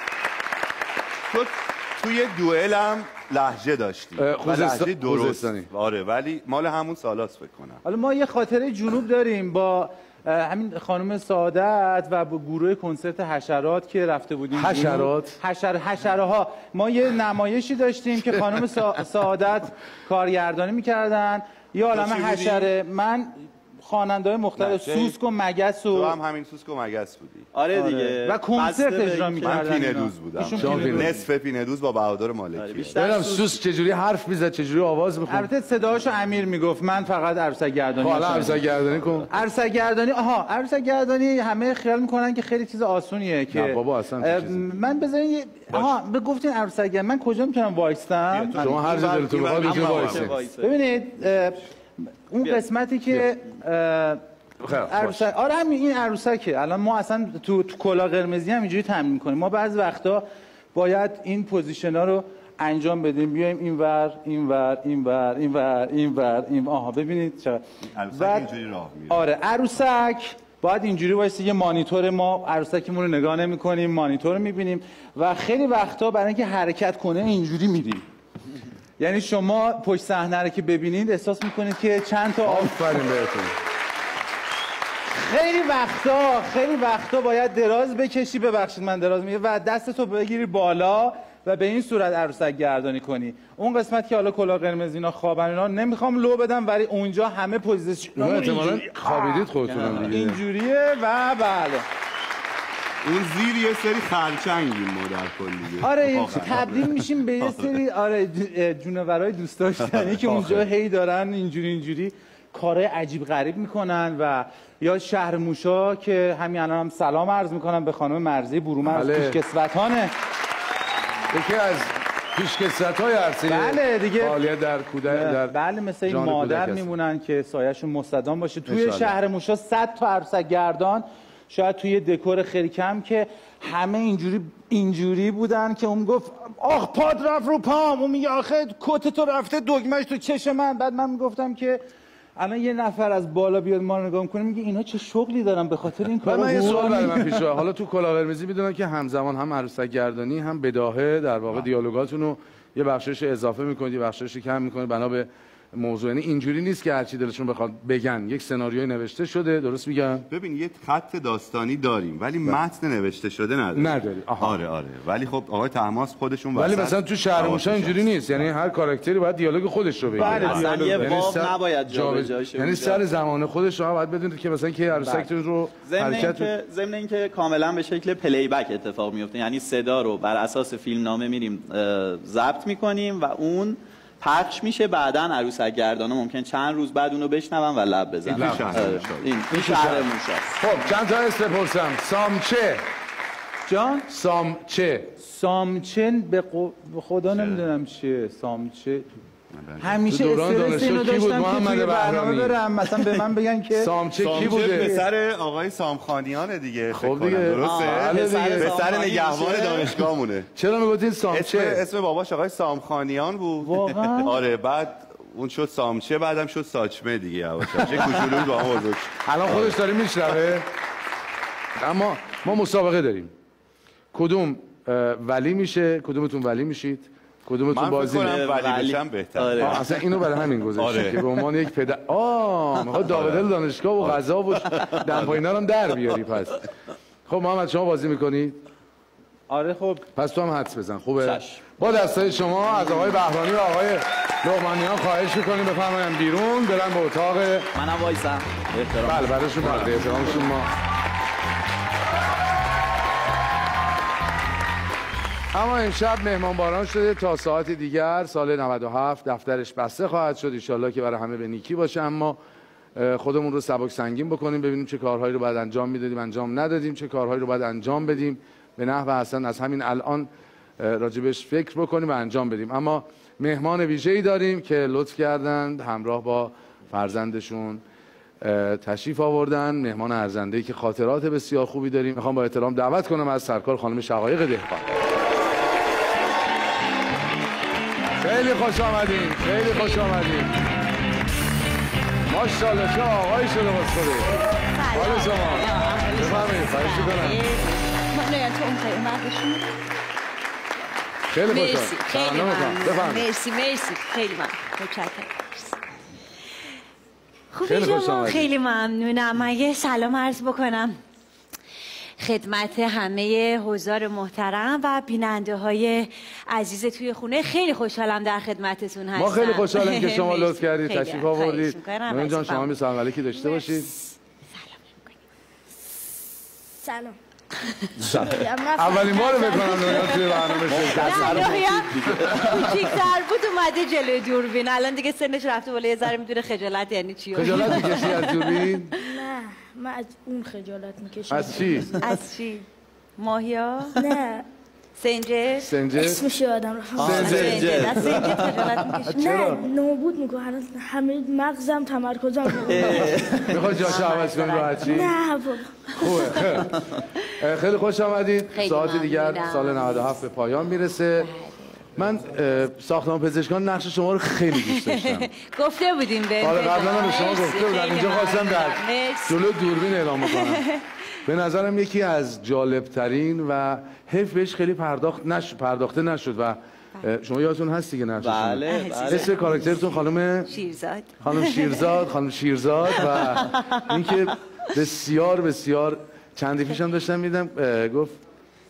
تو توی دوئلم لهجه داشتی اه، و خوزستان- لهجه درست. خوزستانی. آره ولی مال همون سالاست فکر کنم. حالا ما یه خاطره جنوب داریم با اه، همین خانم سعادت و با گروه کنسرت حشرات که رفته بودیم جنوب. حشرات؟ حشر حشره ها. ما یه نمایشی داشتیم که خانم سا- سعادت کارگردانی میکردن، یه عالمه چی بودی؟ حشره. من خواننده‌های مختلف نه، سوسک و مگس و تو هم همین سوسک و مگس بودی. آره آره. دیگه و کنسرت بسته به اجرا اینکه- می‌کردن. من اینا. پینه دوز بودم. ایشون شما پینه دوز. نصف پینه دوز با بهادر آره، مالکی. بیشتر ببینم سوس- سوس چجوری حرف میزد، چجوری آواز میخوند. البته صداشو امیر میگفت، من فقط عروسک گردانی. خب حالا شدم. عروسک گردانی کن. عروسک گردانی آها عروسک گردانی همه خیال میکنن که خیلی چیز آسونیه که نه بابا، اصلا چه اه، چیزی. من بذارین یه آها به گفتین عروسک گردانی، من کجا میتونم وایستم؟ شما هر جا دلتون بخواد این اینجا ور- وایسین. وایسه. ببینید اه، اون قسمتی که اه، خیلی عروسک آره همین این عروسکه. الان ما اصلا تو تو کلاه قرمزی هم اینجوری تمرین میکنیم. ما بعضی وقتا باید این پوزیشن ها رو انجام بدیم، بیایم اینور اینور اینور اینور اینور این آها ببینید چرا عروسک بعد- اینجوری راه میره. آره عروسک باید اینجوری وایسه، یه مانیتور، ما عروسکمون رو نگاه نمی‌کنیم، مانیتور رو می‌بینیم و خیلی وقتا برای اینکه حرکت کنه اینجوری میریم. یعنی شما پشت صحنه رو که ببینید احساس می‌کنید که چند تا آف... آفرین بهتون. خیلی وقتا خیلی وقتا باید دراز بکشی، ببخشید من دراز میگم، و دستتو بگیری بالا و به این صورت عروسک گردانی کنی. اون قسمت که حالا کلاه قرمز اینا خوابن اینا نمیخوام لو بدم، ولی اونجا همه پوزیشن اینا احتمالاً خوابیدید خودتونم دیگه. اینجوریه و بله اون زیر یه سری خرچنگیم ما در کل دیگه. آره تبدیل میشیم به یه سری آره جونورای دوست داشتنی که اونجا هی دارن اینجوری اینجوری کارهای عجیب غریب میکنن و یا شهر موشا که همین الان هم سلام عرض میکنم به خانم مرضی برومرز پیشکسوتانه، یکی از پیشکسوت‌های عرصه بله دیگه فعالیت در کودک در بله مثل این مادر میمونن که سایه‌شون مستدام باشه. توی شهر موشا صد تا عروسک گردان شاید توی دکور خیلی کم که همه اینجوری اینجوری بودن که اون گفت آخ پاد رفت رو پام، اون میگه آخه کت تو رفته دگمش تو چش من. بعد من میگفتم که الان یه نفر از بالا بیاد ما رو نگاه کنه میگه اینا چه شغلی دارن به خاطر این کارا. من یه سوال برای من پیش اومد. حالا تو کلاه قرمزی میدونن که همزمان هم عروسک گردانی هم بداهه در واقع دیالوگاتون رو یه بخشش اضافه میکنید یه بخشش کم میکنید بنا به موضوع. یعنی اینجوری نیست که هر چی دلشون بخواد بگن، یک سناریوی نوشته شده. درست میگم؟ ببین یه خط داستانی داریم ولی متن نوشته شده نداریم. نداری. آره آره ولی خب آقای طهماسب خودشون وسط. ولی مثلا تو شهر موشا اینجوری نیست، یعنی هر کاراکتری باید دیالوگ خودش رو بگه. اصلا یه واو نباید جابجا شه. یعنی سر زمان خودش رو باید بدونید که مثلا که عروسکتون رو حرکت ضمن اینکه کاملا به شکل پلی بک اتفاق میفته، یعنی صدا رو بر اساس فیلمنامه میریم ضبط میکنیم و اون پخش میشه. بعداً عروسک گردانا ممکن چند روز بعد اونو بشنون و لب بزنن. این شهر این این شهر موشاست. خب چند تا اسم بپرسم. سامچه جان سامچه سامچه به خدا نمیدونم چیه سامچه. همیشه استرس اینو داشتم که توی برنامه برم مثلا به من بگن که سامچه کی بوده؟ پسر آقای سامخانیانه دیگه. خب دیگه درسته. پسر نگهبان دانشگاهمونه. چرا میگفتین سامچه؟ اسم باباش آقای سامخانیان بود. واقعا؟ آره بعد اون شد سامچه بعدم شد ساچمه دیگه. یواشا چه کوچولو با هم بزرگ. الان خودش داره میشنوه. اما ما مسابقه داریم. کدوم ولی میشه؟ کدومتون ولی میشید؟ کدومتون بازی میکنم ولی بشم بهتر. آره. اصلا اینو برای همین گذاشته آره. که به عنوان یک پدر آه میخواد داودل دانشگاه و غذا و دم پایینا رو هم در بیاری. پس خب محمد شما بازی میکنید؟ آره خب پس تو هم حدس بزن. خوبه؟ چشم. با دستای شما از آقای بهرانی و آقای لقمانیان خواهش میکنیم بفرمایید بیرون برن به اتاق. منم وایسم. احترام. بله براشون تقدیر احترامشون ما. اما امشب مهمانباران شده تا ساعت دیگر. سال نود و هفت دفترش بسته خواهد شد انشالله که برای همه به نیکی باشه. اما خودمون رو سبک سنگین بکنیم ببینیم چه کارهایی رو باید انجام میدادیم انجام ندادیم، چه کارهایی رو باید انجام بدیم به نحو احسن از همین الان راجبش فکر بکنیم و انجام بدیم. اما مهمان ویژه‌ای داریم که لطف کردند همراه با فرزندشون تشریف آوردن. مهمان ارزنده‌ای که خاطرات بسیار خوبی داریم. میخوام با احترام دعوت کنم از سرکار خانم شقایق دهقان. خیلی خوش آمدین. خیلی خوش آمدین. ماشاءالله چه آقایی شده باز خوده. حال شما بفرمایید. خواهش می‌کنم. ممنون تو اون خیلی مردشون. خیلی خوش مرسی. خیلی ممنون. مرسی مرسی. خیلی ممنون. متشکرم. خیلی خوبی خوش شما؟ آمدید. خیلی ممنونم. من یه سلام عرض بکنم خدمت همه حضار محترم و بیننده های عزیز توی خونه. خیلی خوشحالم در خدمتتون هستم. ما خیلی خوشحالیم که شما لطف کردید خیلی تشریف آوردید. نوین جان شما عزیزم. می سلام علیکی داشته باشید. سلام. اولین بار بکنم نوین توی برنامه شرکت. نه نوین کوچیک‌تر بود اومده جلوی دوربین. الان دیگه سنش رفته بالا یه ذره میدونه خجالت یعنی چی. خجالت میکشی از دوربین؟ نه من از اون خجالت میکشم. از چی؟ از چی؟ ماهیا؟ نه سنجش؟ سنجش؟ اسمش یادم رفت. سنجش. از سنجش خجالت میکشی؟ نه نابود میکنه همه مغزم تمرکزم میخوای جاشو عوض کنی راحت چی؟ نه بابا خوبه. خیلی خوش آمدید. ساعت دیگر سال نود و هفت به پایان میرسه. من ساختمان پزشکان نقش شما رو خیلی دوست داشتم. گفته بودیم به آره قبلا هم به شما گفته بودم. اینجا خواستم در جلو دوربین اعلام کنم. به نظرم یکی از جالبترین و حیف بهش خیلی پرداخت نش... پرداخته نشد و شما یادتون هست دیگه نقشتون. بله بله. اسم کاراکترتون خانم شیرزاد. خانم شیرزاد خانم شیرزاد و اینکه بسیار بسیار چندی پیشم داشتم میدم گفت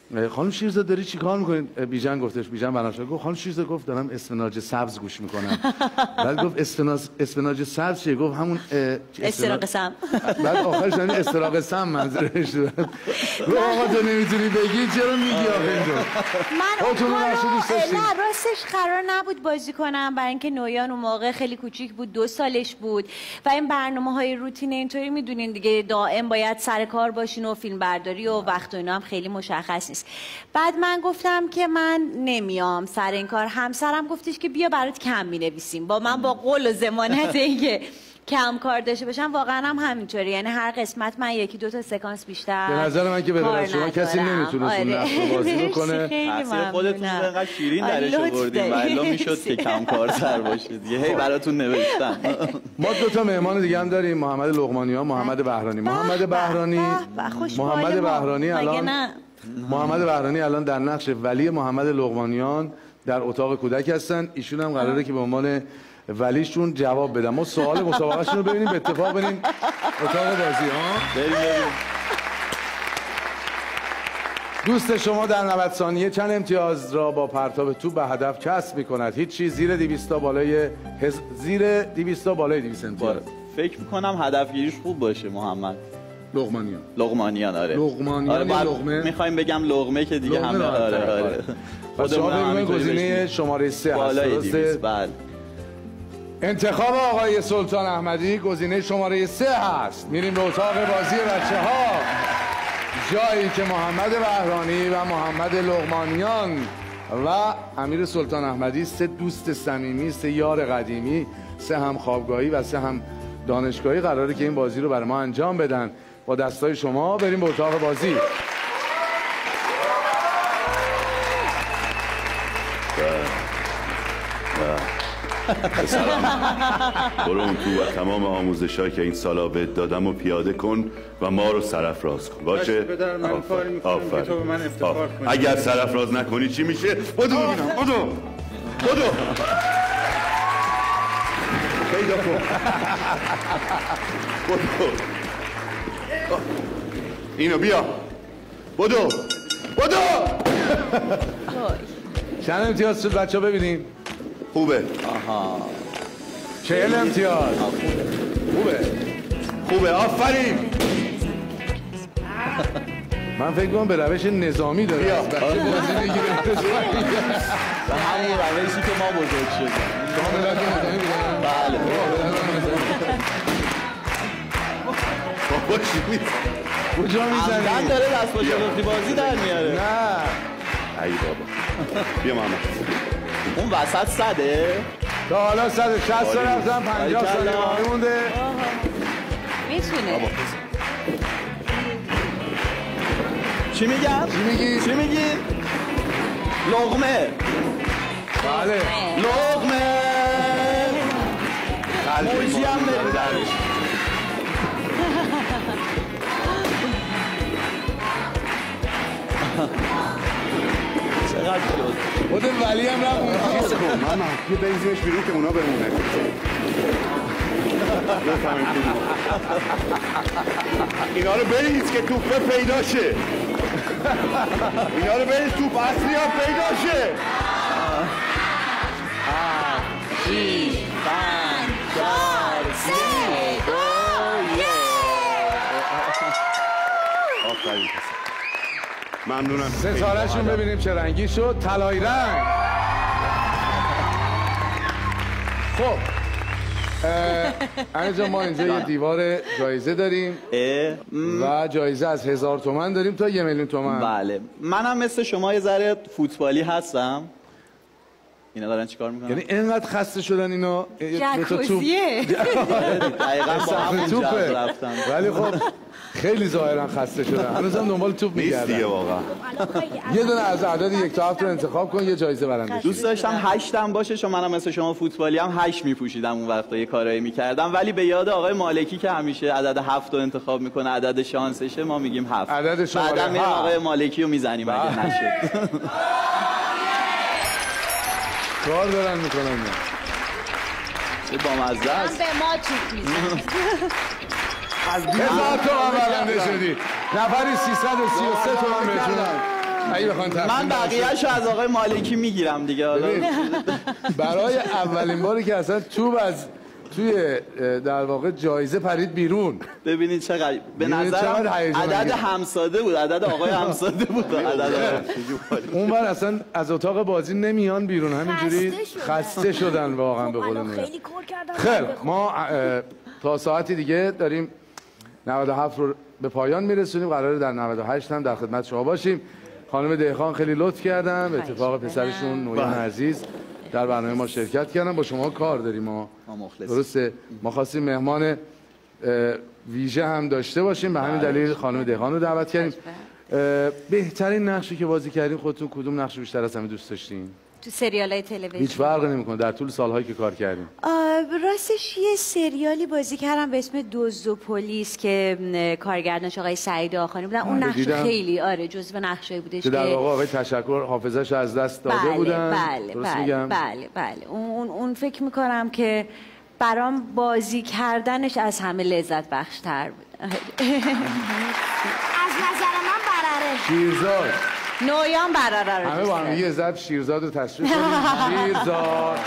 خانم شیرزاد داری چی کار میکنید؟ بیژن گفتش، بیژن بنفشه گفت خانم شیرزاد گفت دارم اسفناج سبز گوش میکنم. بعد گفت اسفناج اسفناج سبز چیه؟ گفت همون استراق سم. بعد آخرش یعنی استراق سم منظورش بود. گفت آقا تو نمیتونی بگی چرا میگی آخه اینجا؟ من اون کارو نه راستش قرار نبود بازی کنم، برای اینکه نویان اون موقع خیلی کوچیک بود، دو سالش بود و این برنامه‌های روتین اینطوری میدونین دیگه، دائم باید سر کار باشین و فیلم برداری و وقت و اینا هم خیلی مشخص نیست. بعد من گفتم که من نمیام سر این کار. همسرم گفتش که بیا برات کم مینویسیم. با من با قول و ضمانت اینکه کم کار داشته باشم واقعا هم همینطوری، یعنی هر قسمت من یکی دو تا سکانس بیشتر. به نظر من که به غیر از شما کسی نمیتونه اون نقش بازی بکنه. تقصیر خودتون انقدر شیرین درش آوردین و الا میشد که کم کار سر باشه دیگه. هی براتون نوشتم. ما دو تا مهمان دیگه هم داریم، محمد لقمانیان، محمد بهرانی. محمد بهرانی محمد بهرانی الان محمد بهرانی الان در نقش ولی محمد لقمانیان در اتاق کودک هستن. ایشون هم قراره که به عنوان ولیشون جواب بدم. ما سوال مسابقهشون رو ببینیم، به اتفاق بریم اتاق بازی. ها بریم بریم. دوست شما در نود ثانیه چند امتیاز را با پرتاب توپ به هدف کسب می‌کند؟ هیچ چیز زیر دویست تا بالای هز... زیر دویست تا بالای دویست امتیاز. فکر می‌کنم هدفگیریش خوب باشه محمد لقمانیان. لقمانیان آره. لقمانیان آره لقمه. می‌خوایم بگم لقمه که دیگه همه آره آره. پس شما بگید گزینه شماره سه هست. بالای دویست. بله. انتخاب آقای سلطان احمدی گزینه شماره سه هست. میریم به اتاق بازی بچه ها، جایی که محمد بهرانی و محمد لقمانیان و امیر سلطان احمدی سه دوست صمیمی، سه یار قدیمی، سه هم خوابگاهی و سه هم دانشگاهی قراره که این بازی رو برای ما انجام بدن. با دستای شما بریم به اتاق بازی. سلام. برو اون تو و تمام آموزش‌هایی که این سالا بهت دادم و پیاده کن و ما رو سرافراز کن. باشه؟ پدر من کاری می‌کنم که تو به من افتخار کنی. اگر سرافراز نکنی چی میشه؟ بدو ببینم. بدو. بدو. پیدا کن. بدو. اینو بیا. بدو. بدو. چند امتیاز شد بچه ها ببینیم؟ خوبه. آها. چهل امتیاز. خوبه. خوبه. آفرین. من فکر کنم به روش نظامی داره. بیا. به همون روشی که ما بزرگ شدیم. شما به روش نظامی بودن؟ بله. بابا چی میزنی؟ کجا میزنی؟ عمدن داره دست با شلوخی بازی در میاره. نه. ای بابا. بیا محمد. اون وسط صده؟ تا حالا صد و شصت تا رفتم، پنجاه ثانیه باقی مونده. میتونه. چی میگم؟ چی میگی؟ چی میگی؟ لقمه. بله. لقمه. موجی هم بده. چقدر شد؟ خود ولی هم رفت اون چیز کن. ماما یه بریزیمش بیرون که اونا بمونه. اینا رو بریز که توپه پیدا شه. اینا رو بریز توپ اصلی ها پیدا شه. شیش، پنج، چهار، سه، دو، یک. آفرین. ممنونم. ستارهشون ببینیم چه رنگی شد. طلایی رنگ. خب اینجا ما اینجا یه دیوار جایزه داریم و جایزه از هزار تومن داریم تا یه میلیون تومن. بله منم مثل شما یه ذره فوتبالی هستم. اینا دارن چیکار میکنن؟ یعنی اینقدر خسته شدن اینا. جکوزیه. دقیقاً با همون جز رفتن. ولی خب خیلی ظاهرا خسته شدن. هنوزم دنبال توپ میگردن. نیست دیگه واقعا. یه دونه از اعداد یک تا هفت رو انتخاب کن، یه جایزه برنده. دوست داشتم هشتم باشه، چون منم مثل شما فوتبالی هم هشت میپوشیدم اون وقتا، یه کارایی میکردم. ولی به یاد آقای مالکی که همیشه عدد هفت رو انتخاب میکنه، عدد شانسشه، ما میگیم هفت. عدد شماره بعدم میریم آقای مالکی رو میزنیم اگه نشد. کار دارن میکنن. چه بامزه است. به ما توپ میزنه. هزار تومن برنده شدی. نفری سیصد و سی و سه تومن بهتون اگه بخواین من تصمیم بقیه‌شو از آقای مالکی میگیرم دیگه. حالا ببین، برای اولین باری که اصلا توپ از توی در واقع جایزه پرید بیرون. ببینید چقدر به ببینید نظرم چقدر هیجان عدد انگیز. همساده بود، عدد آقای همساده بود. عدد اون بر اصلا از اتاق بازی نمیان بیرون، همینجوری خسته شدن. خسته شدن واقعا به قول الان میگن. خیلی کار کردم. خیلی ما اه، تا ساعتی دیگه داریم نود و هفت رو به پایان میرسونیم. قراره در نود و هشت هم در خدمت شما باشیم. خانم دهقان خیلی لطف کردن، به اتفاق پسرشون نویان عزیز در برنامه ما شرکت کردن. با شما کار داریم ما. ما مخلصیم. درسته، ما خواستیم مهمان اه، ویژه هم داشته باشیم، به همین دلیل خانم دهقان رو دعوت کردیم. اه، بهترین نقشی که بازی کردین خودتون کدوم نقش بیشتر از همه دوست داشتین؟ تو سریال های تلویزیون هیچ فرقی نمیکنه در طول سالهایی که کار کردین. آه، راستش یه سریالی بازی کردم به اسم دزد و پلیس که م، کارگردانش آقای سعید آخانی بودن. اون آره، نقش دیدم. خیلی آره جزو نقشایی بودش که در واقع آقای تشکر حافظش از دست داده بله بودن. بله درست بله میگم؟ بله بله اون, اون, اون فکر میکنم که برام بازی کردنش از همه لذت بخشتر بود. از نظر من برره. شیرزاد نویان براره رو همه دوست با هم دارم. یه ضرب شیرزاد رو تشریف کنیم. شیرزاد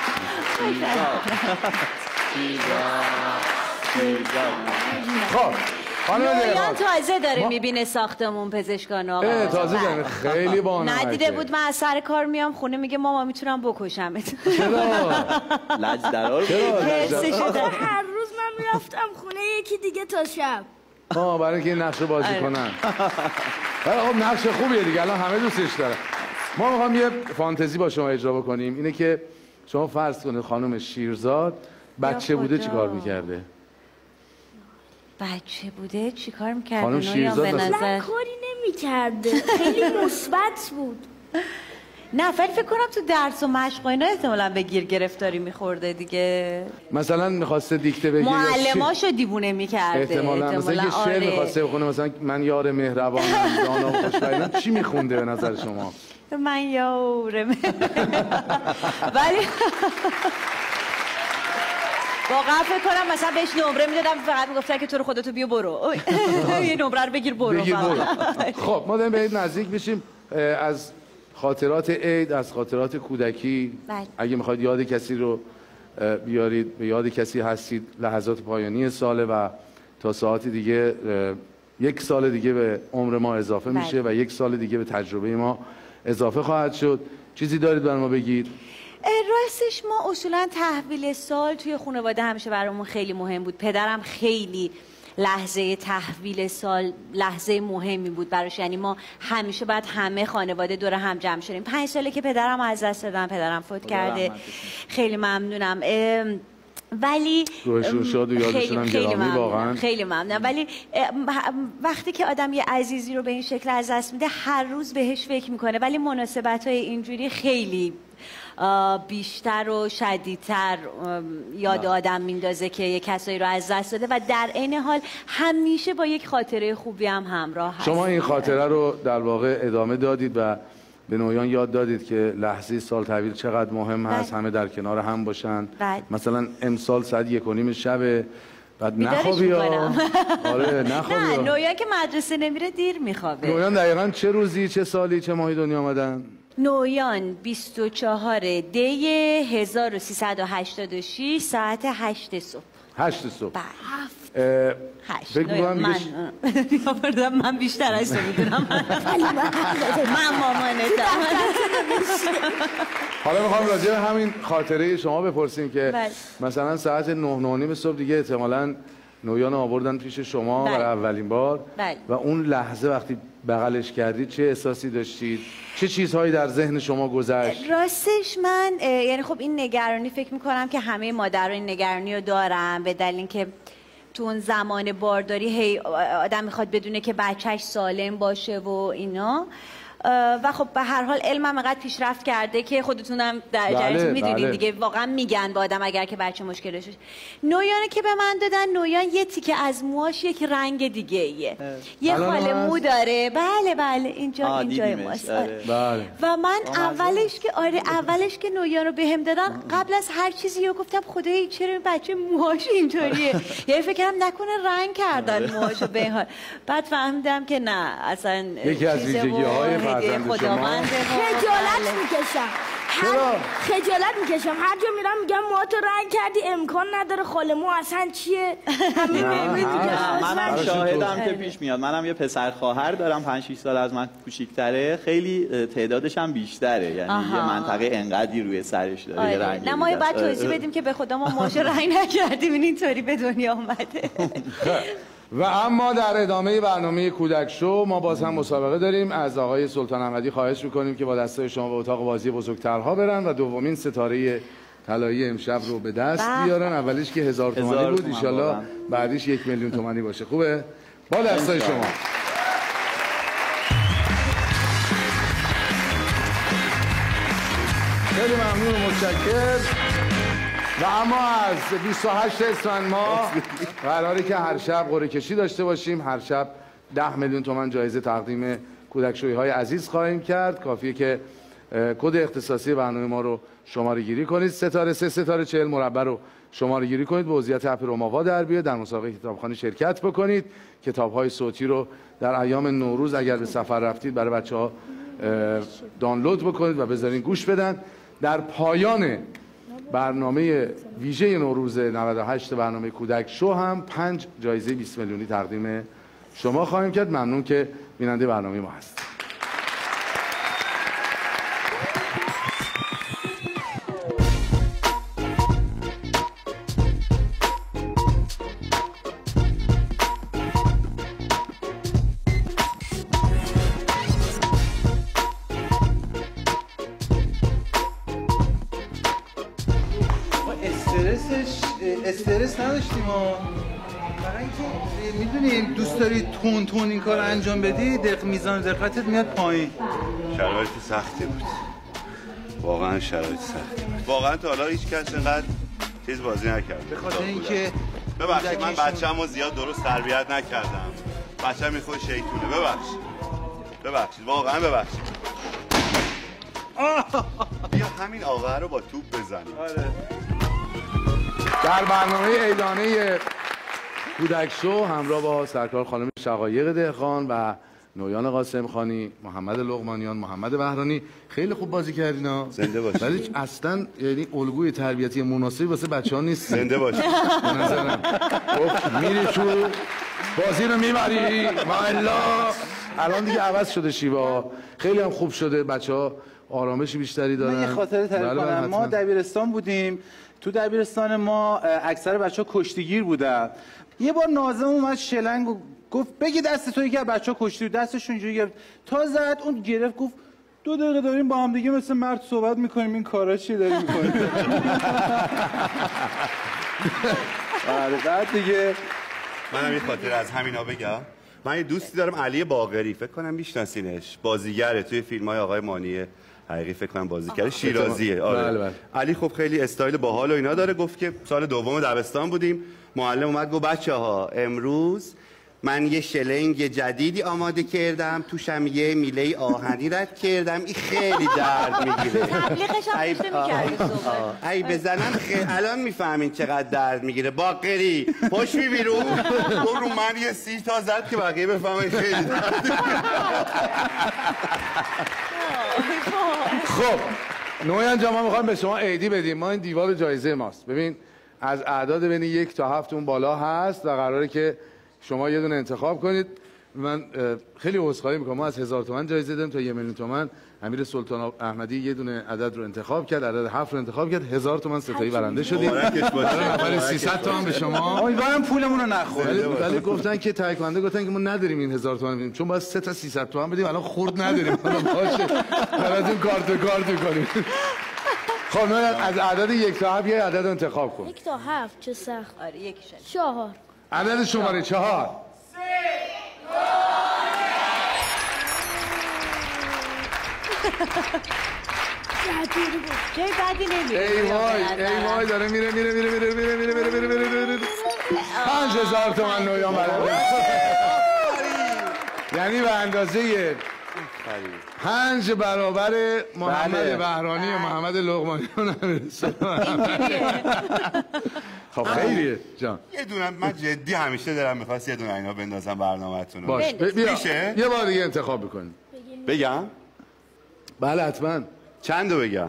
خب خانم نویان دهقان تازه داره ما- میبینه ساختمون پزشکان آقا. اه، تازه بله. داریم. خیلی بانمکه. ندیده بود من از سر کار میام خونه میگه ماما میتونم بکشمت. چرا؟ لج درار چرا؟ حسشو داره. هر روز من میرفتم خونه یکی دیگه تا شب. آه برای اینکه این نقش رو بازی آره. کنن. ولی خب نقش خوبیه دیگه، الان همه دوستش دارن. ما میخوام یه فانتزی با شما اجرا بکنیم. اینه که شما فرض کنید خانم شیرزاد بچه بوده خدا. چیکار میکرده؟ بچه بوده چیکار میکرده؟ خانم نویان شیرزاد به مثلا- نظر من کاری نمی‌کرده. خیلی مثبت بود. نه ولی فکر کنم تو درس و مشق و اینا احتمالاً به گیر گرفتاری میخورده دیگه. مثلا میخواسته دیکته بگه یا چی؟ معلماشو دیوونه میکرده. احتمالاً مثلا یه شعر میخواسته بخونه، مثلا من یار مهربانم دانا و خوشبینم. چی میخونده به نظر شما؟ من یارم. ولی واقعا فکر کنم مثلا بهش نمره میدادم فقط میگفتن که تو رو خودتو بیا برو. یه نمره رو بگیر برو. بگیر برو. فقط. خب ما داریم به عید نزدیک بشیم. اه، از خاطرات عید، از خاطرات کودکی، بله. اگه میخواید یاد کسی رو اه، بیارید، به یاد کسی هستید، لحظات پایانی ساله و تا ساعتی دیگه اه، یک سال دیگه به عمر ما اضافه بله. میشه و یک سال دیگه به تجربه ما اضافه خواهد شد. چیزی دارید برای ما بگید؟ راستش ما اصولا تحویل سال توی خانواده همیشه برامون خیلی مهم بود. پدرم خیلی لحظه تحویل سال لحظه مهمی بود براش، یعنی ما همیشه بعد همه خانواده دور هم جمع شدیم. پنج ساله که پدرم از دست دادم، پدرم فوت کرده، خیلی ممنونم. ام، ولی روحشون شاد و یادشون هم خیلی گرامی ممنونم. واقعا. خیلی ممنونم. ولی ام، وقتی که آدم یه عزیزی رو به این شکل از دست میده هر روز بهش فکر میکنه، ولی مناسبت های اینجوری خیلی آه، بیشتر و شدیدتر ام، یاد آدم میندازه که یه کسایی رو از دست داده و در عین حال همیشه با یک خاطره خوبی هم همراه هست. شما این خاطره رو در واقع ادامه دادید و به نویان یاد دادید که لحظه سال تحویل چقدر مهم هست، بله. همه در کنار هم باشن. بله. مثلا امسال ساعت یک و نیم شب بعد بیدارش نخوابی ها. می‌کنم. آره نخوابی نه ها. نویان که مدرسه نمیره دیر میخوابه. نویان دقیقا چه روزی، چه سالی، چه ماهی دنیا آمدن؟ نویان بیست و چهار دی هزار و سیصد و هشتاد و شش ساعت هشت صبح. هشت صبح. بله. اه، هشت. فکر می‌کنم من دیگه من, من بیشتر از تو میدونم. من مامانتم. حالا میخوام راجع به همین خاطره شما بپرسیم که بله. مثلا ساعت نه نه و نیم صبح دیگه احتمالاً نویان آوردن پیش شما بله. برای اولین بار بله. و اون لحظه وقتی بغلش کردید چه احساسی داشتید؟ چه چیزهایی در ذهن شما گذشت؟ راستش من اه، یعنی خب این نگرانی فکر میکنم که همه مادرها این نگرانی رو دارن، به دلیل اینکه تو اون زمان بارداری هی آدم میخواد بدونه که بچهش سالم باشه و اینا. و خب به هر حال علمم انقدر پیشرفت کرده که خودتونم در بله، جریان میدونین بله. دیگه، واقعا میگن به آدم اگر که بچه مشکلش باشه. نویانه که به من دادن، نویان یه تیکه از موهاش یک رنگ دیگه ایه، یه الان خاله هست؟ مو داره. بله بله اینجا آه، اینجای دیدیمش، ماست. آره. بله. و من اولش که آره اولش که نویان رو بهم دادن قبل از هر چیزی رو گفتم خدای چرا این بچه موهاش اینطوریه. یعنی فکر کردم نکنه رنگ کردن موهاشو به این حال. بعد فهمیدم که نه اصلا یکی از چیز و- ویژگی‌های فرزند شما. خداوند خجالت میکشم چرا؟ خجالت میکشم هر جا میرم میگم ما تو رنگ کردی امکان نداره خالمو اصلا چیه همین میگم منم شاهدم که پیش میاد. منم یه پسر خواهر دارم پنج شش سال از من کوچیک‌تره. خیلی تعدادش هم بیشتره، یعنی آها. یه منطقه انقدی روی سرش داره. یه آره. رنگی نه ما دیگه باید است. توضیح بدیم که به خدا ما ماژه رنگ نکردیم این اینطوری به دنیا اومده. و اما در ادامه برنامه کودک شو ما باز هم مسابقه داریم. از آقای سلطان احمدی خواهش میکنیم که با دستای شما به اتاق بازی بزرگترها برن و دومین ستاره طلایی امشب رو به دست بیارن. اولیش که هزار تومانی بود، انشالله بعدیش یک میلیون تومانی باشه. خوبه؟ با دستای شما. خیلی ممنون و متشکر. و اما از بیست و هشت اسفند ما قراره که هر شب قرعه کشی داشته باشیم. هر شب ده میلیون تومان جایزه تقدیم کودک شویی های عزیز خواهیم کرد. کافیه که کد اختصاصی برنامه ما رو شماره گیری کنید. ستاره سه ستاره چهل مربع رو شماره گیری کنید. به عضویت اپ روماوا در بیاد. در مسابقه کتابخوانی شرکت بکنید. کتاب های صوتی رو در ایام نوروز اگر به سفر رفتید برای بچه ها دانلود بکنید و بذارین گوش بدن. در پایان برنامه ویژه نوروز نود و هشت برنامه کودک شو هم پنج جایزه بیست میلیونی تقدیم شما خواهیم کرد. ممنون که بیننده برنامه ما هست. استرس نداشتیم ها، برای اینکه میدونیم دوست داری تون تون این کار انجام بدی، دق میزان دقتت میاد پایین. شرایط سختی بود، واقعا شرایط سختی بود. واقعا تا حالا هیچ کس اینقدر چیز بازی نکرد. به خاطر اینکه ببخشید من بچه‌مو زیاد درست تربیت نکردم. بچه‌م میخواد شیطونه. ببخشید ببخشید واقعا ببخشید. بیا همین آقا رو با توپ بزنیم. آره. در برنامه ایدانه کودک شو همراه با سرکار خانم شقایق دهقان و نویان قاسم خانی، محمد لقمانیان، محمد بهرانی خیلی خوب بازی کردینا. زنده باشید. ولی اصلا یعنی الگوی تربیتی مناسبی واسه بچه‌ها نیست. زنده باشید. به نظرم گفت میری تو بازی رو میبری والا. الان دیگه عوض شده شیوا، خیلی هم خوب شده. بچه‌ها آرامش بیشتری دارن. من یه خاطره تعریف بله کنم. بله ما دبیرستان بودیم، تو دبیرستان ما اکثر بچه‌ها کشتیگیر بودن. یه بار ناظم اومد شلنگ و گفت بگی دست تو یکی از بچه‌ها کشتی، دستش اونجوری گرفت تا زد اون گرفت گفت دو دقیقه داریم با هم دیگه مثل مرد صحبت میکنیم، این کارا چی داریم میکنیم؟ آره بعد دیگه منم یه خاطره از همینا بگم. من یه دوستی دارم علی باقری، فکر کنم میشناسینش، بازیگره توی فیلم‌های آقای مانیه حقیقی، فکر کنم بازیگر شیرازیه. آره بله بله. علی خب خیلی استایل باحال و اینا داره. گفت که سال دوم دبستان بودیم، معلم اومد گفت بچه‌ها امروز من یه شلنگ جدیدی آماده کردم، توشم یه میله آهنی رد کردم، این خیلی درد میگیره. تبلیغش هم گوش نمی‌کردی صبح. ای بزنم خیلی الان میفهمین چقدر درد میگیره. باقری پشت میبیرو اون رو من یه سی تا زد که بقیه بفهمین خیلی درد. خب نویان جان ما میخوایم به شما عیدی بدیم. ما این دیوار جایزه ماست. ببین از اعداد بین یک تا هفت اون بالا هست و قراره که شما یه دونه انتخاب کنید. من خیلی عذرخواهی میکنم، ما از هزار تومن جایزه دادیم تا یه میلیون تومن. امیر سلطان احمدی یه دونه عدد رو انتخاب کرد، عدد هفت رو انتخاب کرد، هزار تومن ستایی برنده شدیم. برای سیصد تومن به شما. امیدوارم پولمون رو نخورید. ولی گفتن که تایکوانده گفتن که ما نداریم این هزار تومن بدیم، چون باید سه تا سیصد تومن بدیم، الان خورد نداریم. حالا باشه براتون کارت کارت کنیم. خب از عدد یک تا هفت یه عدد انتخاب کن. یک تا هفت چه سخت. آره یکیش چهار. عدد شماره چهار. جای بعدی نمیره. ای وای ای وای داره میره میره میره میره میره میره میره میره میره میره پنج هزار تومن نویان برای یعنی به اندازه پنج برابر محمد بهرانی و محمد لقمانیان نمیرسه. خب خیلیه جان. یه دونه من جدی همیشه دارم میخواست یه دونه اینا بندازم برنامه‌تون رو. باش میشه؟ یه بار دیگه انتخاب بکنیم. بگم؟ بله حتما. چند رو بگم؟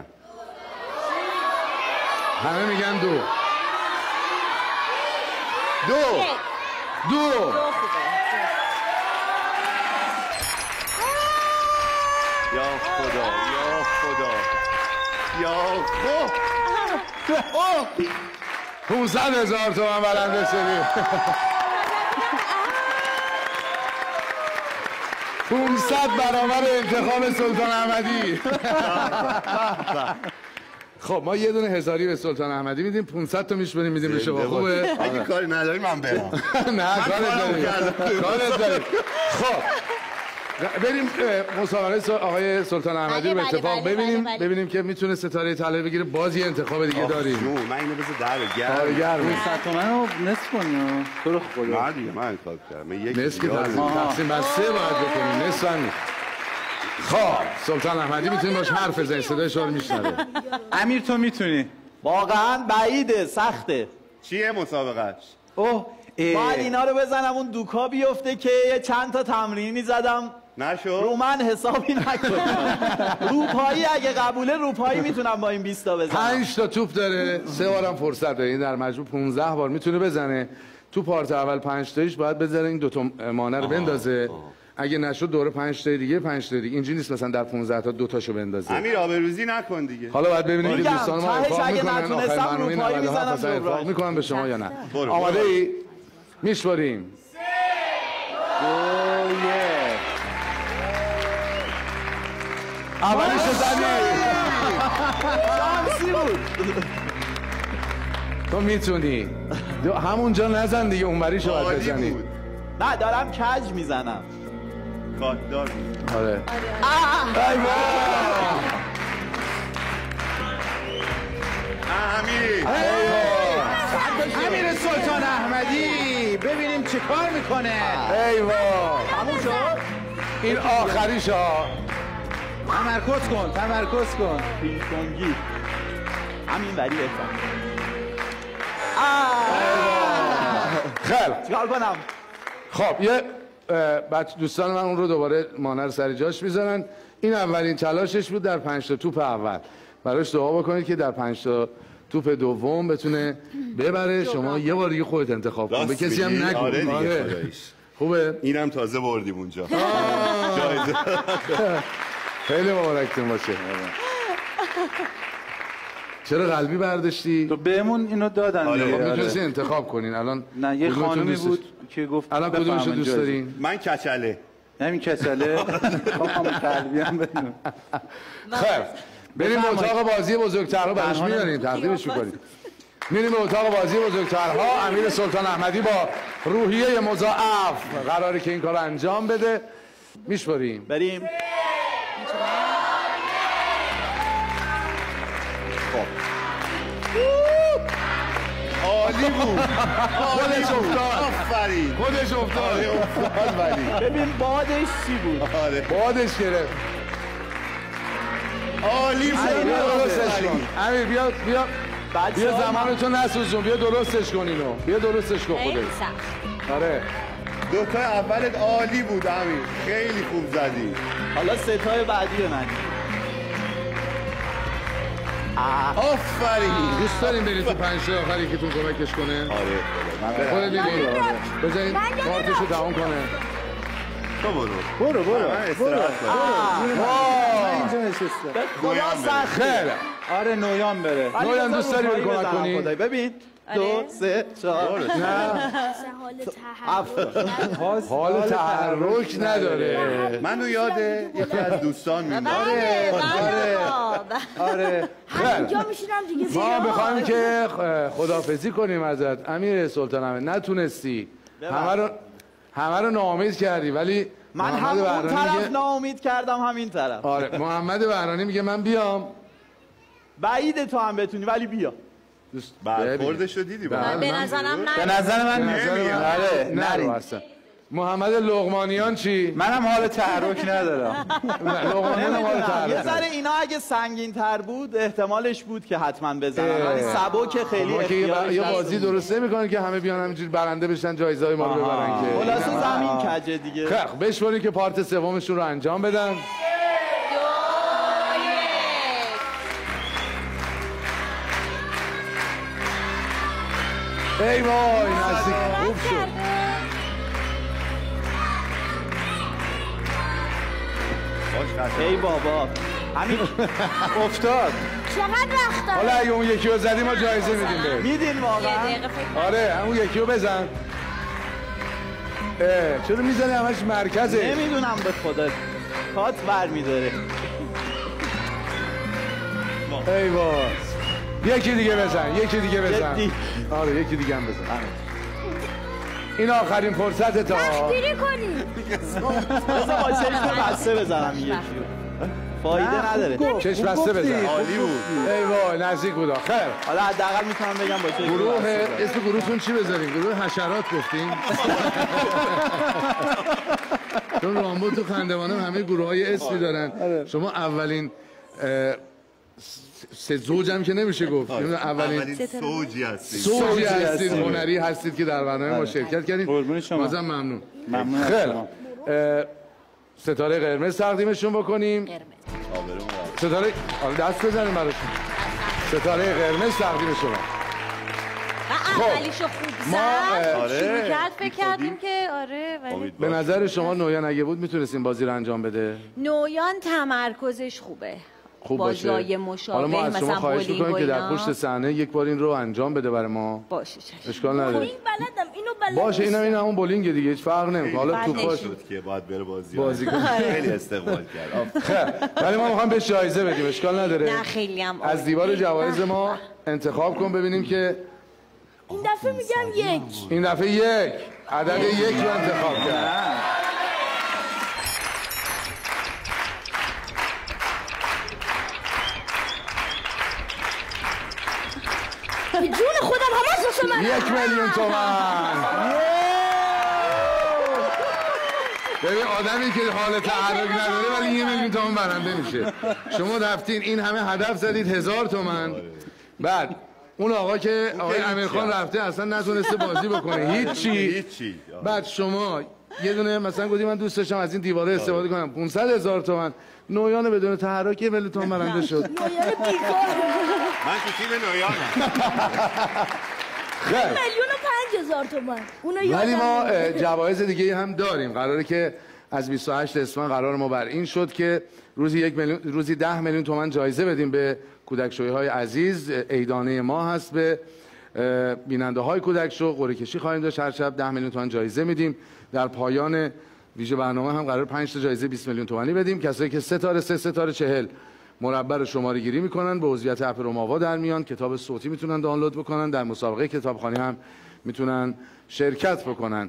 همه میگن دو. دو دو. یا خدا یا خدا یا خدا. پونصد هزار تومن برنده شدی. پونصد برابر انتخاب سلطان احمدی. خب ما یه دونه هزاری به سلطان احمدی میدیم، پونصد تا میشونیم میدیم به شما. خوبه؟ اگه کاری نداری من برم. نه کارت داریم کارت داریم. خب بریم مسابقه آقای سلطان احمدی رو به اتفاق ببینیم ببینیم که میتونه ستاره طلایی بگیره. باز یه انتخاب دیگه داریم. من اینو بذار در گرم. پونصد تومن رو نصف کنیم. تو رو خدا. نه دیگه من انتخاب کردم. من یک نصف که تقسیم بر سه باید بکنیم. نصف هم خب سلطان احمدی میتونیم باش حرف بزنیم، صدای شما رو میشنوه. امیر تو میتونی. واقعا بعیده، سخته. چیه مسابقهش؟ اوه باید اینا رو بزنم اون دوکا بیفته که یه چند تا تمرینی زدم نشو رو من حسابی نکنم. روپایی اگه قبوله روپایی میتونم با این بیست تا بزنم. پنج تا توپ داره، سه بارم فرصت داره، این در مجموع پونزده بار میتونه بزنه. تو پارت اول پنج تایش باید بذاره این دو تا مانع رو بندازه. اگه نشد دوره پنج تا دیگه پنج تا دیگه. اینجوری نیست مثلا در پانزده تا دو تاشو بندازه. امیر آبروزی نکن دیگه. حالا باید ببینیم که دوستان ما تهش ارفاق اگه میکنن نتونستم آخر برنامه روپایی نود و هفت میزنم ارفاق دوباره. میکنن به شما یا نه. برو، آماده برو. ای؟ میشوریم. اولیشو زدی. شانسی بود. تو میتونی. همونجا نزن دیگه، اونوریشو باید عالی بزنی. بود. نه دارم کج میزنم. کاتدار. آره. ای بابا. امیر. امیر سلطان احمدی ببینیم چه کار میکنه. ای وای. تموم شد؟ این آخریش ها. تمرکز کن تمرکز کن. پینگ پونگی. همین ولی بهتر. خیلی چیکار کنم؟ خب یه بچه دوستان من اون رو دوباره مانع رو سر جاش میذارن. این اولین تلاشش بود در پنج تا توپ اول. براش دعا بکنید که در پنج تا توپ دوم بتونه ببره. شما یه بار دیگه خودت انتخاب کن، به کسی هم میگی؟ نگو. آره دیگه آره. خداییش. خوبه؟ اینم تازه بردیم اونجا. جایزه. خیلی مبارکتون باشه. چرا قلبی برداشتی؟ تو بهمون اینو دادن. آره، دیگه. خب آره. میتونستی انتخاب کنین. الان نه یه کدومتون خانومی دوستش؟ بود که گفت الان کدومشو بفرمایید دوست جایزه. دارین؟ من کچله. همین کچله. خب هم قلبی هم بدون. خیر بریم به اتاق بازی بزرگترها. برش برنامه- میارین تقدیمش میکنید. میریم به اتاق بازی بزرگترها. امیر سلطان احمدی با روحیه مضاعف قراره که این کار انجام بده. میشوریم. بریم. عالی بود. خودش افتاد. آفرین. خودش افتاد. افتاد ولی ببین بادش چی بود؟ آره. بادش گرفت. عالی بیا بود. درستش کن. امیر بیا بیا بچه‌ها بیا زمانتو نسوزون. بیا درستش کن اینو. بیا درستش کن خیلی خودت. سخت. آره. دوتا اولت عالی بود امیر. خیلی خوب زدی. حالا ستای بعدی رو نگی. آفرین. دوست داریم برید تو پنج تا آخری که تون کمکش کنه. آره. خودت میدونی. بذارید کارتشو تمام کنه. تو برو. برو برو. من استراحت کنم. من اینجا نشستم. به خدا سخت. خیلی. آره نویان بره. نویان دوست داری بری کمک کنی؟ ببین دو سه چهار نه حال تحرک حال تحرک نداره. منو یاده یکی از دوستان میندازه. بله بله. آره. همینجا میشینم دیگه. ما میخوایم که خداحافظی کنیم ازت امیر سلطان احمد. نتونستی. همه رو همه رو ناامید کردی ولی من محمد هم اون بهرانی طرف میگه ناامید کردم همین طرف. آره محمد بهرانی میگه من بیام. بعیده تو هم بتونی ولی بیا. دوست برخوردشو دیدی با بله. من؟ به نظرم به نه. نظر من نظر من نره نه نریم. رو هستن. محمد لقمانیان چی؟ منم حال تحرک ندارم. نه، لقمانیان هم حال یه تحرک ذره نداره. اینا اگه سنگین تر بود احتمالش بود که حتما بزنن اه. ولی سبک خیلی ما که یه اختیارش یه دست بازی اون. درست نمی‌کنن که همه بیان همینجوری برنده بشن جایزه های ما رو ببرن که. خلاصه زمین کجه دیگه. خب بشورین که پارت سومشون رو انجام بدن. ای وای نزدیک خوب شد. ای بابا همین افتاد. چقدر وقت داره؟ حالا اگه اون یکی رو زدی ما جایزه میدیم بهت. میدین واقعا؟ آره همون یکی رو بزن. اه چرا میزنی همش مرکزه؟ نمیدونم به خدا کات بر میداره. ای وای یکی دیگه بزن یکی دیگه بزن. جدی؟ آره یکی دیگه هم بزن. این آخرین فرصت تا تخدیری کنی بذار با چشم بسته بزنم یکی رو فایده نداره. چشم بسته بزن. عالی بود. ای وای نزدیک بود آخر. حالا حداقل میتونم بگم با چشم گروه بسته. اسم گروهتون چی بذاریم؟ گروه حشرات گفتیم. چون رامبو تو خندوانه همه گروه های اسمی دارن. شما اولین سه زوج هم که نمیشه گفت. اولین سوجی هستید. سوجی هستید هنری هستید که در برنامه ما شرکت کردید. قربون شما. بازم ممنون. ممنون از خیلی شما. ستاره قرمز تقدیمشون بکنیم. ستاره آره دست بزنیم براشون. ستاره قرمز تقدیم شما. اولیشو خوب ما زد شروع کرد فکر کردیم که آره ولی به نظر شما نویان اگه بود میتونستیم بازی رو انجام بده؟ نویان تمرکزش خوبه خوب باشه. بازیای مشابه حالا ما از شما مثلا خواهش بولینگ میکنیم و که در اینا. پشت صحنه یک بار این رو انجام بده برای ما. باشه چشم. اشکال نداره. این بلدم اینو بلدم باشه اینا این همون بولینگ دیگه هیچ فرق نمیکنه. حالا بعد تو خوش شد که باید بره بازی بازی کنه. خیلی استقبال کرد. خیلی ولی ما میخوایم بهش جایزه بدیم اشکال نداره. نه خیلی هم از عالی. دیوار جوایز ما انتخاب کن ببینیم که این دفعه میگم یک این دفعه یک عدد یک رو انتخاب کرد. جون خودم همه واسه من یک میلیون تومن. ببین آدمی که حال تحرک نداره ولی یه میلیون تومن برنده میشه. شما رفتین این همه هدف زدید هزار تومن. بعد اون آقا که آقای امیرخان رفته اصلا نتونسته بازی بکنه هیچی. هیچی. بعد شما یه دونه مثلا گفتی من دوست داشتم از این دیواره استفاده کنم پانصد هزار تومن. نویان بدون تحرک یه میلیون تومن برنده شد. من تو تیم نویانم. خیلی میلیون و پنج هزار تومن اونو ولی یادم ما نمیاد. اه، جوایز دیگه هم داریم. قراره که از بیست و هشت اسفند قرار ما بر این شد که روزی یک میلیون روزی ده میلیون تومان جایزه بدیم به کودک شوی های عزیز. عیدانه ما هست به بیننده های کودک شو. قرعه کشی خواهیم داشت هر شب ده میلیون تومان جایزه میدیم. در پایان ویژه برنامه هم قرار پنج تا جایزه بیست میلیون تومانی بدیم. کسایی که ستاره سه ستاره چهل مربع رو شماره گیری میکنن به عضویت اپ روماوا در میان. کتاب صوتی میتونن دانلود بکنن. در مسابقه کتابخوانی هم میتونن شرکت بکنن.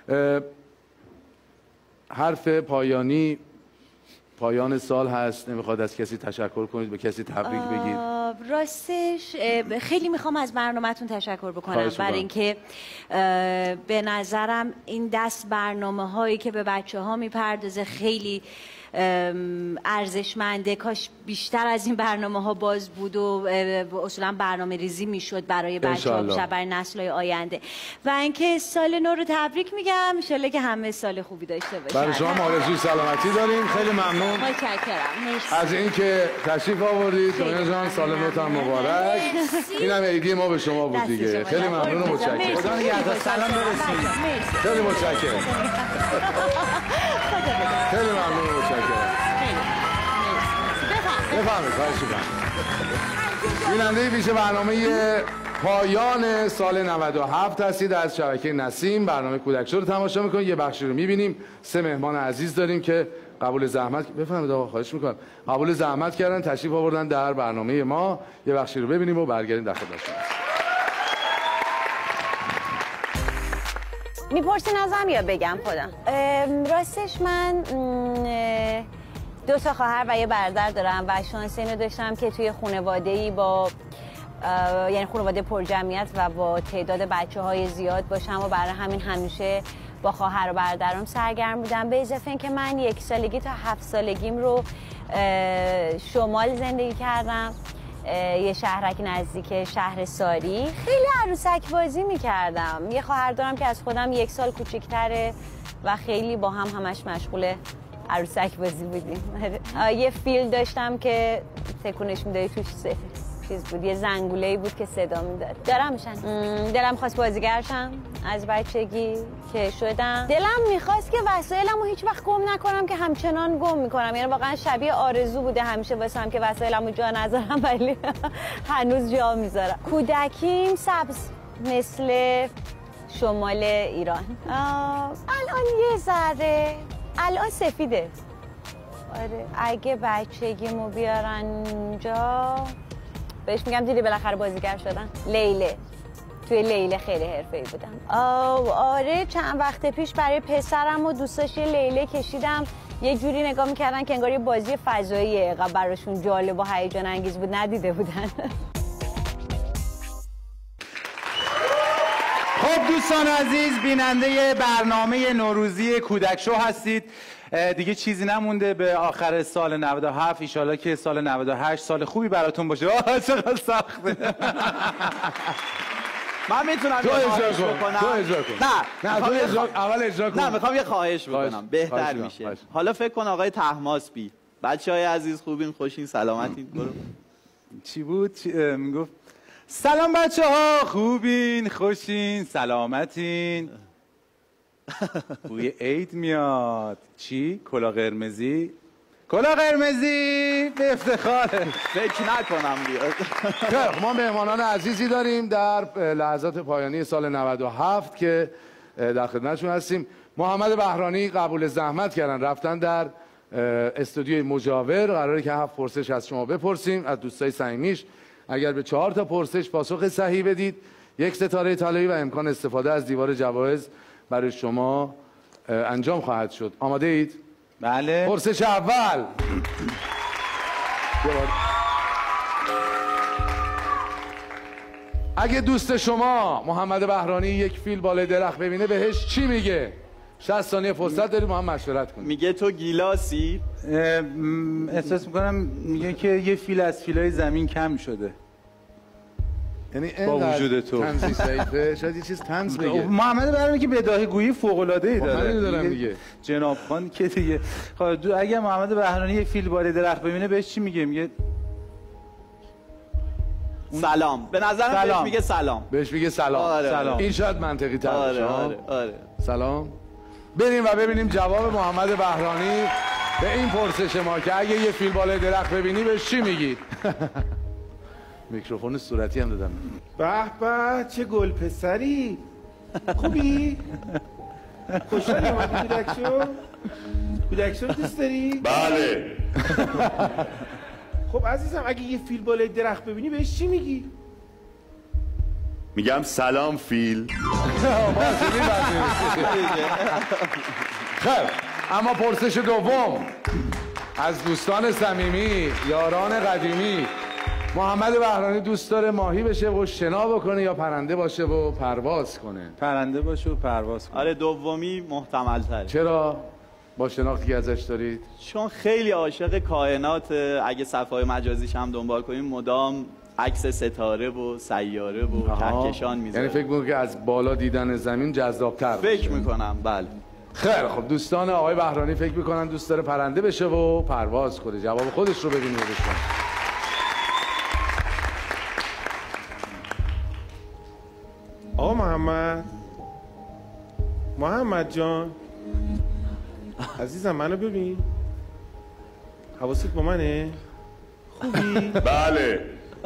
حرف پایانی پایان سال هست. نمیخواد از کسی تشکر کنید به کسی تبریک بگید؟ راستش اه، خیلی میخوام از برنامه‌تون تشکر بکنم خواهش برای می‌کنم. اینکه اه، به نظرم این دست برنامه هایی که به بچه ها میپردازه خیلی ام، ارزشمنده. کاش بیشتر از این برنامه ها باز بود و اه، اصولا برنامه ریزی میشد برای بچه ها انشالله. بیشتر برای نسل های آینده. و اینکه سال نو رو تبریک میگم. انشالله که همه سال خوبی داشته باشن. برای شما آرزوی سلامتی داریم. خیلی ممنون متشکرم. مرسی. از اینکه تشریف آوردید. دنیا جان سال نوتان مبارک. اینم عیدی ما به شما بود دیگه. خیلی ممنون و متشکرم. خدا نگهدار. سلام برسونید. خیلی متشکرم. خیلی ممنون و متشکرم. بفرمایید. خواهش می‌کنم. بیننده ویژه برنامه پایان سال نود و هفت هستید از شبکه نسیم. برنامه کودک شو رو تماشا میکنید. یه بخشی رو میبینیم. سه مهمان عزیز داریم که قبول زحمت بفرمایید آقا خواهش میکنم قبول زحمت کردن تشریف آوردن در برنامه ما. یه بخشی رو ببینیم و برگردیم در خدمتتون. میپرسین ازم یا بگم خودم؟ ام، راستش من ام، دو تا خواهر و یه برادر دارم و شانس اینو داشتم که توی خانواده‌ای با اه، یعنی خانواده پرجمعیت و با تعداد بچه‌های زیاد باشم و برای همین همیشه با خواهر و برادرام سرگرم بودم. به اضافه اینکه من یک سالگی تا هفت سالگیم رو اه، شمال زندگی کردم. یه شهرک نزدیک شهر ساری. خیلی عروسک بازی میکردم. یه خواهر دارم که از خودم یک سال کوچیک‌تره و خیلی با هم همش مشغول عروسک بازی بودیم. یه فیل داشتم که تکونش میدادی توش چیز بود، یه زنگوله‌ای بود که صدا میداد. دارم میشن. دلم خواست بازیگرشم از بچگی که شدم. دلم میخواست که وسایلمو هیچ وقت گم نکنم که همچنان گم میکنم. یعنی واقعا شبیه آرزو بوده همیشه واسم که وسایلمو جا نذارم، ولی هنوز جا میذارم. کودکیم سبز مثل شمال ایران. الان یه ذره الان سفیده. آره اگه بچگیمو بیارن اونجا بهش میگم دیدی بالاخره بازیگر شدن. لیله، توی لیله خیلی حرفه‌ای بودم. آره چند وقت پیش برای پسرم و دوستاش یه لیله کشیدم، یه جوری نگاه میکردن که انگار یه بازی فضاییه، براشون جالب و هیجان انگیز بود، ندیده بودن. خب دوستان عزیز، بیننده برنامه نوروزی کودک شو هستید. دیگه چیزی نمونده به آخر سال نود و هفت. ایشالا که سال نود و هشت سال خوبی براتون باشه. آه چقدر سخته. من میتونم تو اجرا کن. تو اجرا کن. نه نه تو اجرا اول اجرا کن. نه میخوام یه خواهش بکنم، بهتر میشه. خواهش. حالا فکر کن آقای طهماسبی، بچهای عزیز خوبین، خوشین، سلامتین. برو. چی بود؟ چی میگفت؟ سلام بچه ها، خوبین، خوشین، سلامتین. بوی عید میاد. چی؟ کلا قرمزی؟ کلا قرمزی به افتخاره. فکر نکنم بیاد. خب ما مهمانان عزیزی داریم در لحظات پایانی سال نود و هفت که در خدمتشون هستیم. محمد بهرانی قبول زحمت کردن، رفتن در استودیوی مجاور. قراره که هفت پرسش از شما بپرسیم، از دوستای صمیمیش. اگر به چهار تا پرسش پاسخ صحیح بدید، یک ستاره طلایی و امکان استفاده از دیوار جوایز برای شما انجام خواهد شد. آماده اید؟ بله. پرسش اول. اگه دوست شما محمد بهرانی یک فیل بالای درخت ببینه بهش چی میگه؟ شصت ثانیه فرصت داریم، ما هم مشورت کنیم. میگه تو گیلاسی؟ احساس میکنم میگه که یه فیل از فیلای زمین کم شده. یعنی با وجود تو تنزی ضعیفه، شاید یه چیز تنز بگه. محمد بهرانی که بداهه گویی فوق العاده ای داره. من دارم میگه جناب خان که دیگه. خب اگه محمد بهرانی یه فیل بالای درخت ببینه بهش چی میگه؟ میگه سلام. به نظرم بهش میگه سلام. بهش میگه سلام. آره. سلام. این شاید منطقی تر باشه. آره آره آره. سلام. بریم و ببینیم جواب محمد بهرانی به این پرسش ما که اگه یه فیل بالای درخت ببینی بهش چی میگی؟ میکروفون صورتی هم دادم. به به چه گل پسری. خوبی؟ خوشحالی اومدی کودک شو؟ کودک شو دوست داری؟ بله. خب عزیزم اگه یه فیل بالای درخت ببینی بهش چی میگی؟ میگم سلام فیل. خب اما پرسش دوم از دوستان صمیمی، یاران قدیمی. محمد بهرانی دوست داره ماهی بشه و شنا بکنه یا پرنده باشه و پرواز کنه؟ پرنده باشه و پرواز کنه. آره دومی محتمل تره. چرا؟ با شناختی که ازش دارید؟ چون خیلی عاشق کائنات. اگه صفحه مجازیش هم دنبال کنیم مدام عکس ستاره و سیاره و کهکشان میذاره. یعنی فکر می‌کنم که از بالا دیدن زمین جذاب‌تر باشه. فکر میکنم بله. خیلی خب دوستان آقای بهرانی فکر میکنن دوست داره پرنده بشه و پرواز کنه. جواب خودش رو ببینید دوستان. آقا محمد محمد جان عزیزم منو ببین. حواست با منه؟ خوبی؟ بله.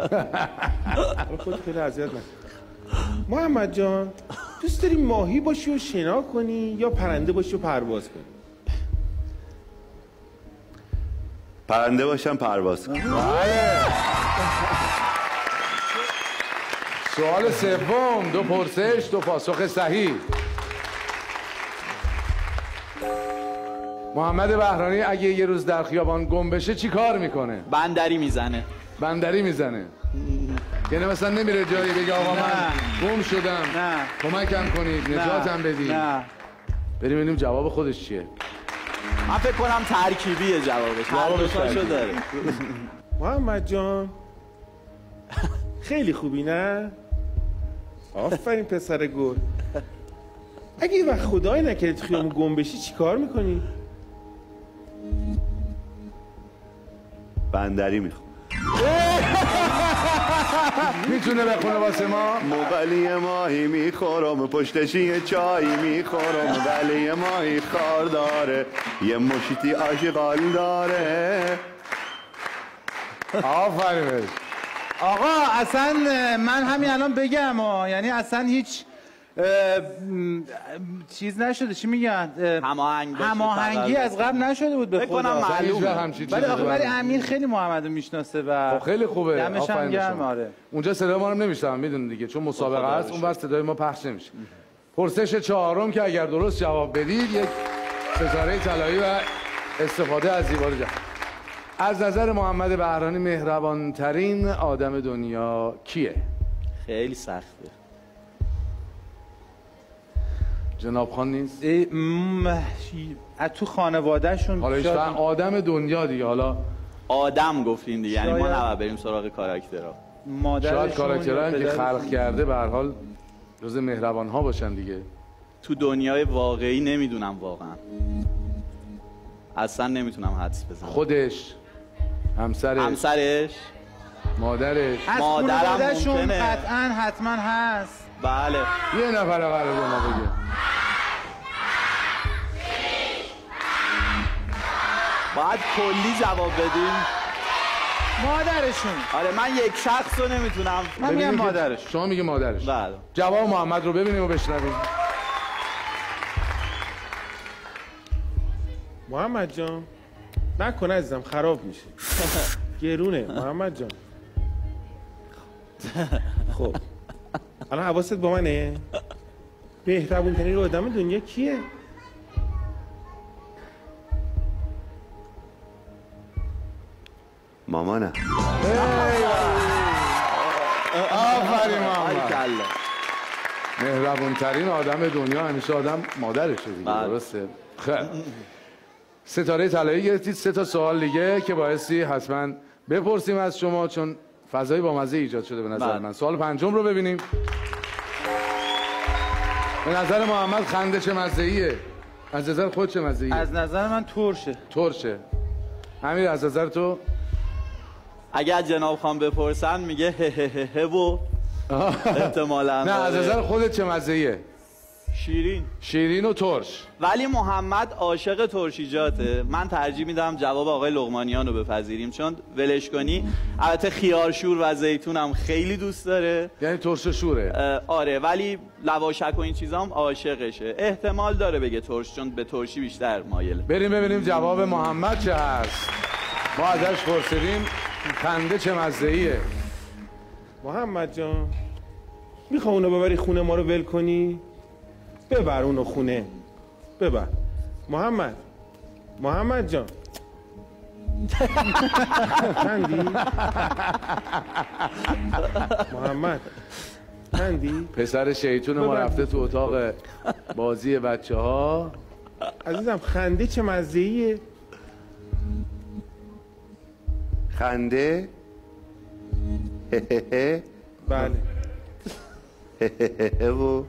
خودت خیلی اذیت نکن. محمد جان دوست داری ماهی باشی و شنا کنی یا پرنده باشی و پرواز کنی؟ پرنده باشم پرواز کنم. بله. سوال سوم، دو پرسش دو پاسخ صحیح. محمد بهرانی اگه یه روز در خیابان گم بشه چی کار میکنه؟ بندری میزنه. بندری میزنه. یعنی مثلا نمیره جایی بگه آقا من گم شدم نه کمکم کنید نجاتم بدید. نه. بریم ببینیم جواب خودش چیه. من فکر کنم ترکیبیه جوابش. جوابش ترکیبی داره. محمد جان خیلی خوبی نه؟ آفرین پسر گل. اگه یه وقت خدای نکرد تو خیابون گم بشی چی کار میکنی؟ بندری میخوام. میتونه بخونه واسه ما؟ مقلی ماهی میخورم پشتشی چای میخورم مقلی ماهی خار داره یه مشتی آشغال داره. آفرین. آقا اصلا من همین الان بگم ها، یعنی اصلا هیچ چیز نشده، چی میگن، هماهنگ هماهنگی از قبل نشده بود به خدا. معلومه. ولی آخه ولی امیر خیلی محمدو میشناسه و خیلی خوبه. دمش هم گرم. آره اونجا صدای ما رو نمیشنون میدونید دیگه، چون مسابقه است اون وقت صدای ما پخش نمیشه. پرسش چهارم که اگر درست جواب بدید یک ستاره طلایی و استفاده از دیوار جهان. از نظر محمد بهرانی مهربان ترین آدم دنیا کیه؟ خیلی سخته. جناب خان نیست؟ از تو خانوادهشون حالا ایشون آدم دنیا دیگه، حالا آدم گفتین دیگه، یعنی ما نباید بریم سراغ کاراکترها. شاید کاراکترها که خلق کرده به هر حال جز مهربان ها باشن دیگه. تو دنیای واقعی نمیدونم واقعا، اصلا نمیتونم حدس بزنم. خودش، همسرش، همسرش، مادرش، مادرم ممکنه قطعا حتما هست. بله یه نفر قرار به ما بگه. باید کلی جواب بدیم. مادرشون. آره من یک شخص رو نمیتونم. من میگم مادرش. شما میگه مادرش. بله. جواب محمد رو ببینیم و بشنویم. محمد جان نکن عزیزم، خراب میشه. گرونه محمد جان. خب الان حواست با منه؟ بهترین ترین آدم دنیا کیه؟ مامانم. آفرین محمد. کلا مهربون ترین آدم دنیا همیشه آدم مادرشه دیگه. درسته. خیلی ستاره طلایی گرفتید. سه تا سوال دیگه که بایستی حتما بپرسیم از شما، چون فضای با مزه ایجاد شده به نظر من. سوال پنجم رو ببینیم. به نظر محمد خنده چه مزه‌ایه؟ از نظر خود چه مزه‌ایه؟ از نظر من ترشه. ترشه. امیر از نظر تو؟ اگر جناب خان بپرسن میگه هه هه هه و احتمالاً. نه از نظر خودت چه مزه‌ایه؟ شیرین. شیرین و ترش. ولی محمد عاشق ترشیجاته. من ترجیح میدم جواب آقای لقمانیان رو بپذیریم، چون ولش کنی. البته خیارشور و زیتون هم خیلی دوست داره، یعنی ترش شوره. آره ولی لواشک و این چیزا هم عاشقشه. احتمال داره بگه ترش، چون به ترشی بیشتر مایله. بریم ببینیم جواب محمد چه هست. ما ازش پرسیدیم خنده چه مزه‌ایه. محمد جان میخوای اونو ببری خونه ما رو ول کنی؟ ببر اونو خونه، ببر. محمد محمد جان خندی؟ محمد خندی؟ پسر شیطون ما رفته تو اتاق بازی بچه ها. عزیزم خنده چه مزه‌ایه؟ خنده بله و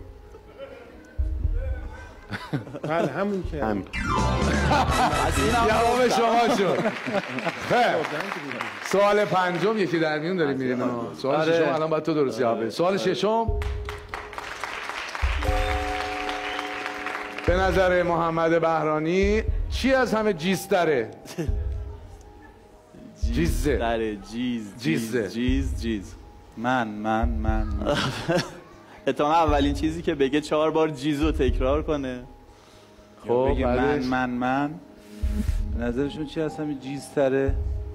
بله همون که هم جواب شما شد. خیلی سوال پنجم یکی در میون داریم میریم. سوال ششم الان باید تو درست جواب بدی. سوال ششم به نظر محمد بهرانی چی از همه جیزتره؟ جیزه داره جیز جیزه جیز جیز. من من من اتمام اولین چیزی که بگه چهار بار جیزو تکرار کنه. خب بگه من من من به نظرشون چی از همه جیز تره؟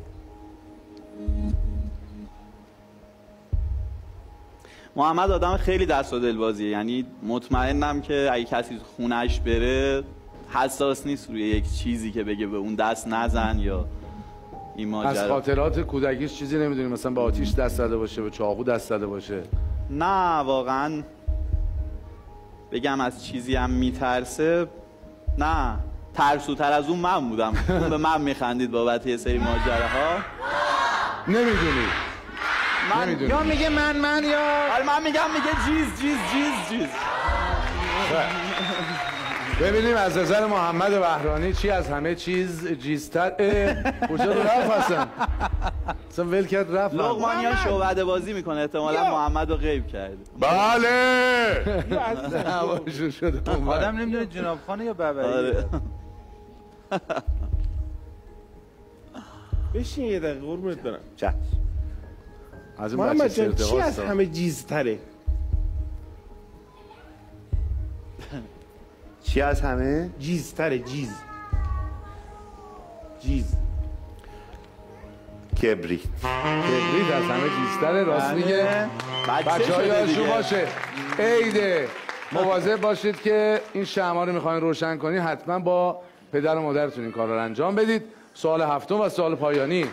محمد آدم خیلی دست و دل بازیه، یعنی مطمئنم که اگه کسی خونهش بره حساس نیست روی یک چیزی که بگه به اون دست نزن یا این ماجرا. از خاطرات کودکیش چیزی نمیدونی مثلا به آتیش دست زده باشه، به چاقو دست زده باشه؟ نه واقعا بگم از چیزی هم میترسه، نه ترسوتر از اون من بودم. اون به من میخندید بابت یه سری ماجراها. نمیدونی من نمیدونی. یا میگه من من یا من میگم میگه جیز جیز جیز جیز. ببینیم از نظر محمد بهرانی چی از همه چیز جیزتر. کجا رو رفت اصلا؟ اصلا ول کرد رفت. لقمانیان شعبده بازی میکنه احتمالا محمد رو غیب کرده. بله آدم نمیدونه جناب خانه یا ببری. بشین یه دقیقه قربونت برم. چش. از این محمد بچه جان چی سرتقاست از همه جیزتره؟ چی از همه؟ جیزتره جیز جیز کبریت. کبریت از همه جیزتره. راست میگه. بچه ها یادشون باشه عیده مواظب باشید که این شمع رو میخواین روشن کنید حتما با پدر و مادرتون این کار رو انجام بدید. سوال هفتم و سوال پایانی.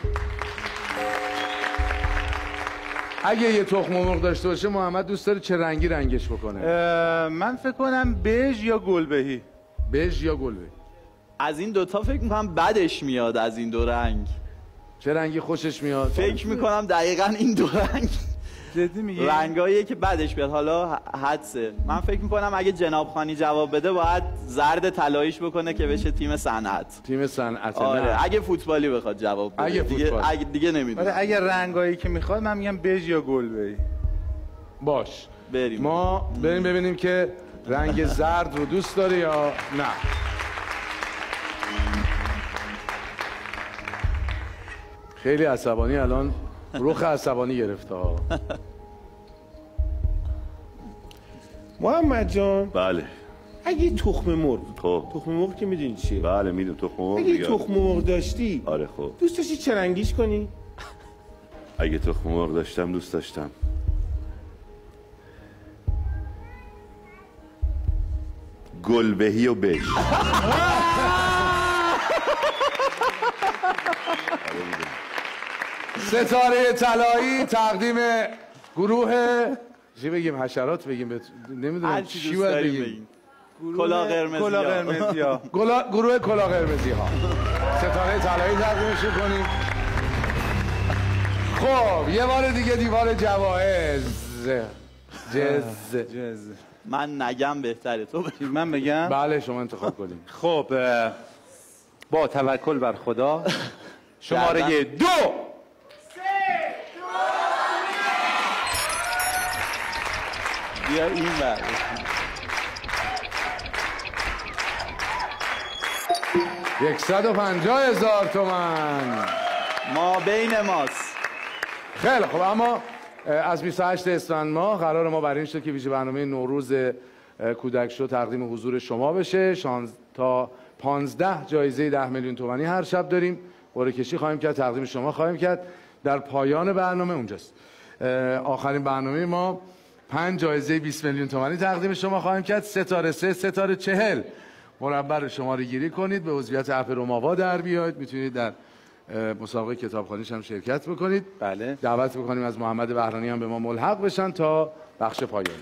اگه یه تخم مرغ داشته باشه محمد دوست داره چه رنگی رنگش بکنه؟ من فکر کنم بژ یا گلبهی. بژ یا گلبهی. از این دوتا فکر میکنم بدش میاد از این دو رنگ. چه رنگی خوشش میاد؟ فکر میکنم دقیقاً این دو رنگ جدی میگی؟ رنگاییه که بعدش بیاد. حالا حدسه. من فکر میکنم اگه جناب خانی جواب بده باید زرد طلاییش بکنه که بشه تیم صنعت. تیم صنعت. آره اگه فوتبالی بخواد جواب بده. اگه دیگه فوتبال. اگه دیگه نمیدونم. آره اگه رنگایی که میخواد من میگم بژ یا گلبهی. باش. بریم. ما بریم ببینیم که رنگ زرد رو دوست داره یا نه. خیلی عصبانی الان رخ عصبانی گرفته ها. محمد جان بله. اگه تخم مرغ خب. تخم مرغ که میدونی چیه؟ بله میدونم تخم مرغ. اگه تخم مرغ داشتی آره خب. دوست داشتی چه رنگیش کنی؟ اگه تخم مرغ داشتم دوست داشتم گلبهی و بژ. ستاره طلایی تقدیم گروه چی بگیم حشرات بگیم بت... نمیدونم چی باید بگیم. کلاه قرمزی کلاه قرمزی ها. گروه کلاه قرمزی ها ستاره طلایی تقدیمش کنیم. خب یه بار دیگه دیوار جوایز. جز جز من نگم بهتره تو بگی. من بگم؟ بله شما انتخاب کنیم. خب با توکل بر خدا شماره دو. بیا این بر یکصد و پنجاه هزار تومن ما بین ماست. خیلی خب اما از بیست و هشت اسفند ماه قرار ما بر این شد که ویژه برنامه نوروز کودک شو تقدیم حضور شما بشه. شانز تا پانزده جایزه ده میلیون تومانی هر شب داریم. قرعه کشی خواهیم کرد تقدیم شما خواهیم کرد. در پایان برنامه اونجاست آخرین برنامه ما پنج جایزه بیست میلیون تومانی تقدیم شما خواهیم کرد. ستاره سه ستاره چهل مربع رو شماره گیری کنید به عضویت اپ روماوا در بیاید. میتونید در مسابقه کتابخوانیش هم شرکت بکنید. بله. دعوت بکنیم از محمد بهرانی هم به ما ملحق بشن تا بخش پایانی.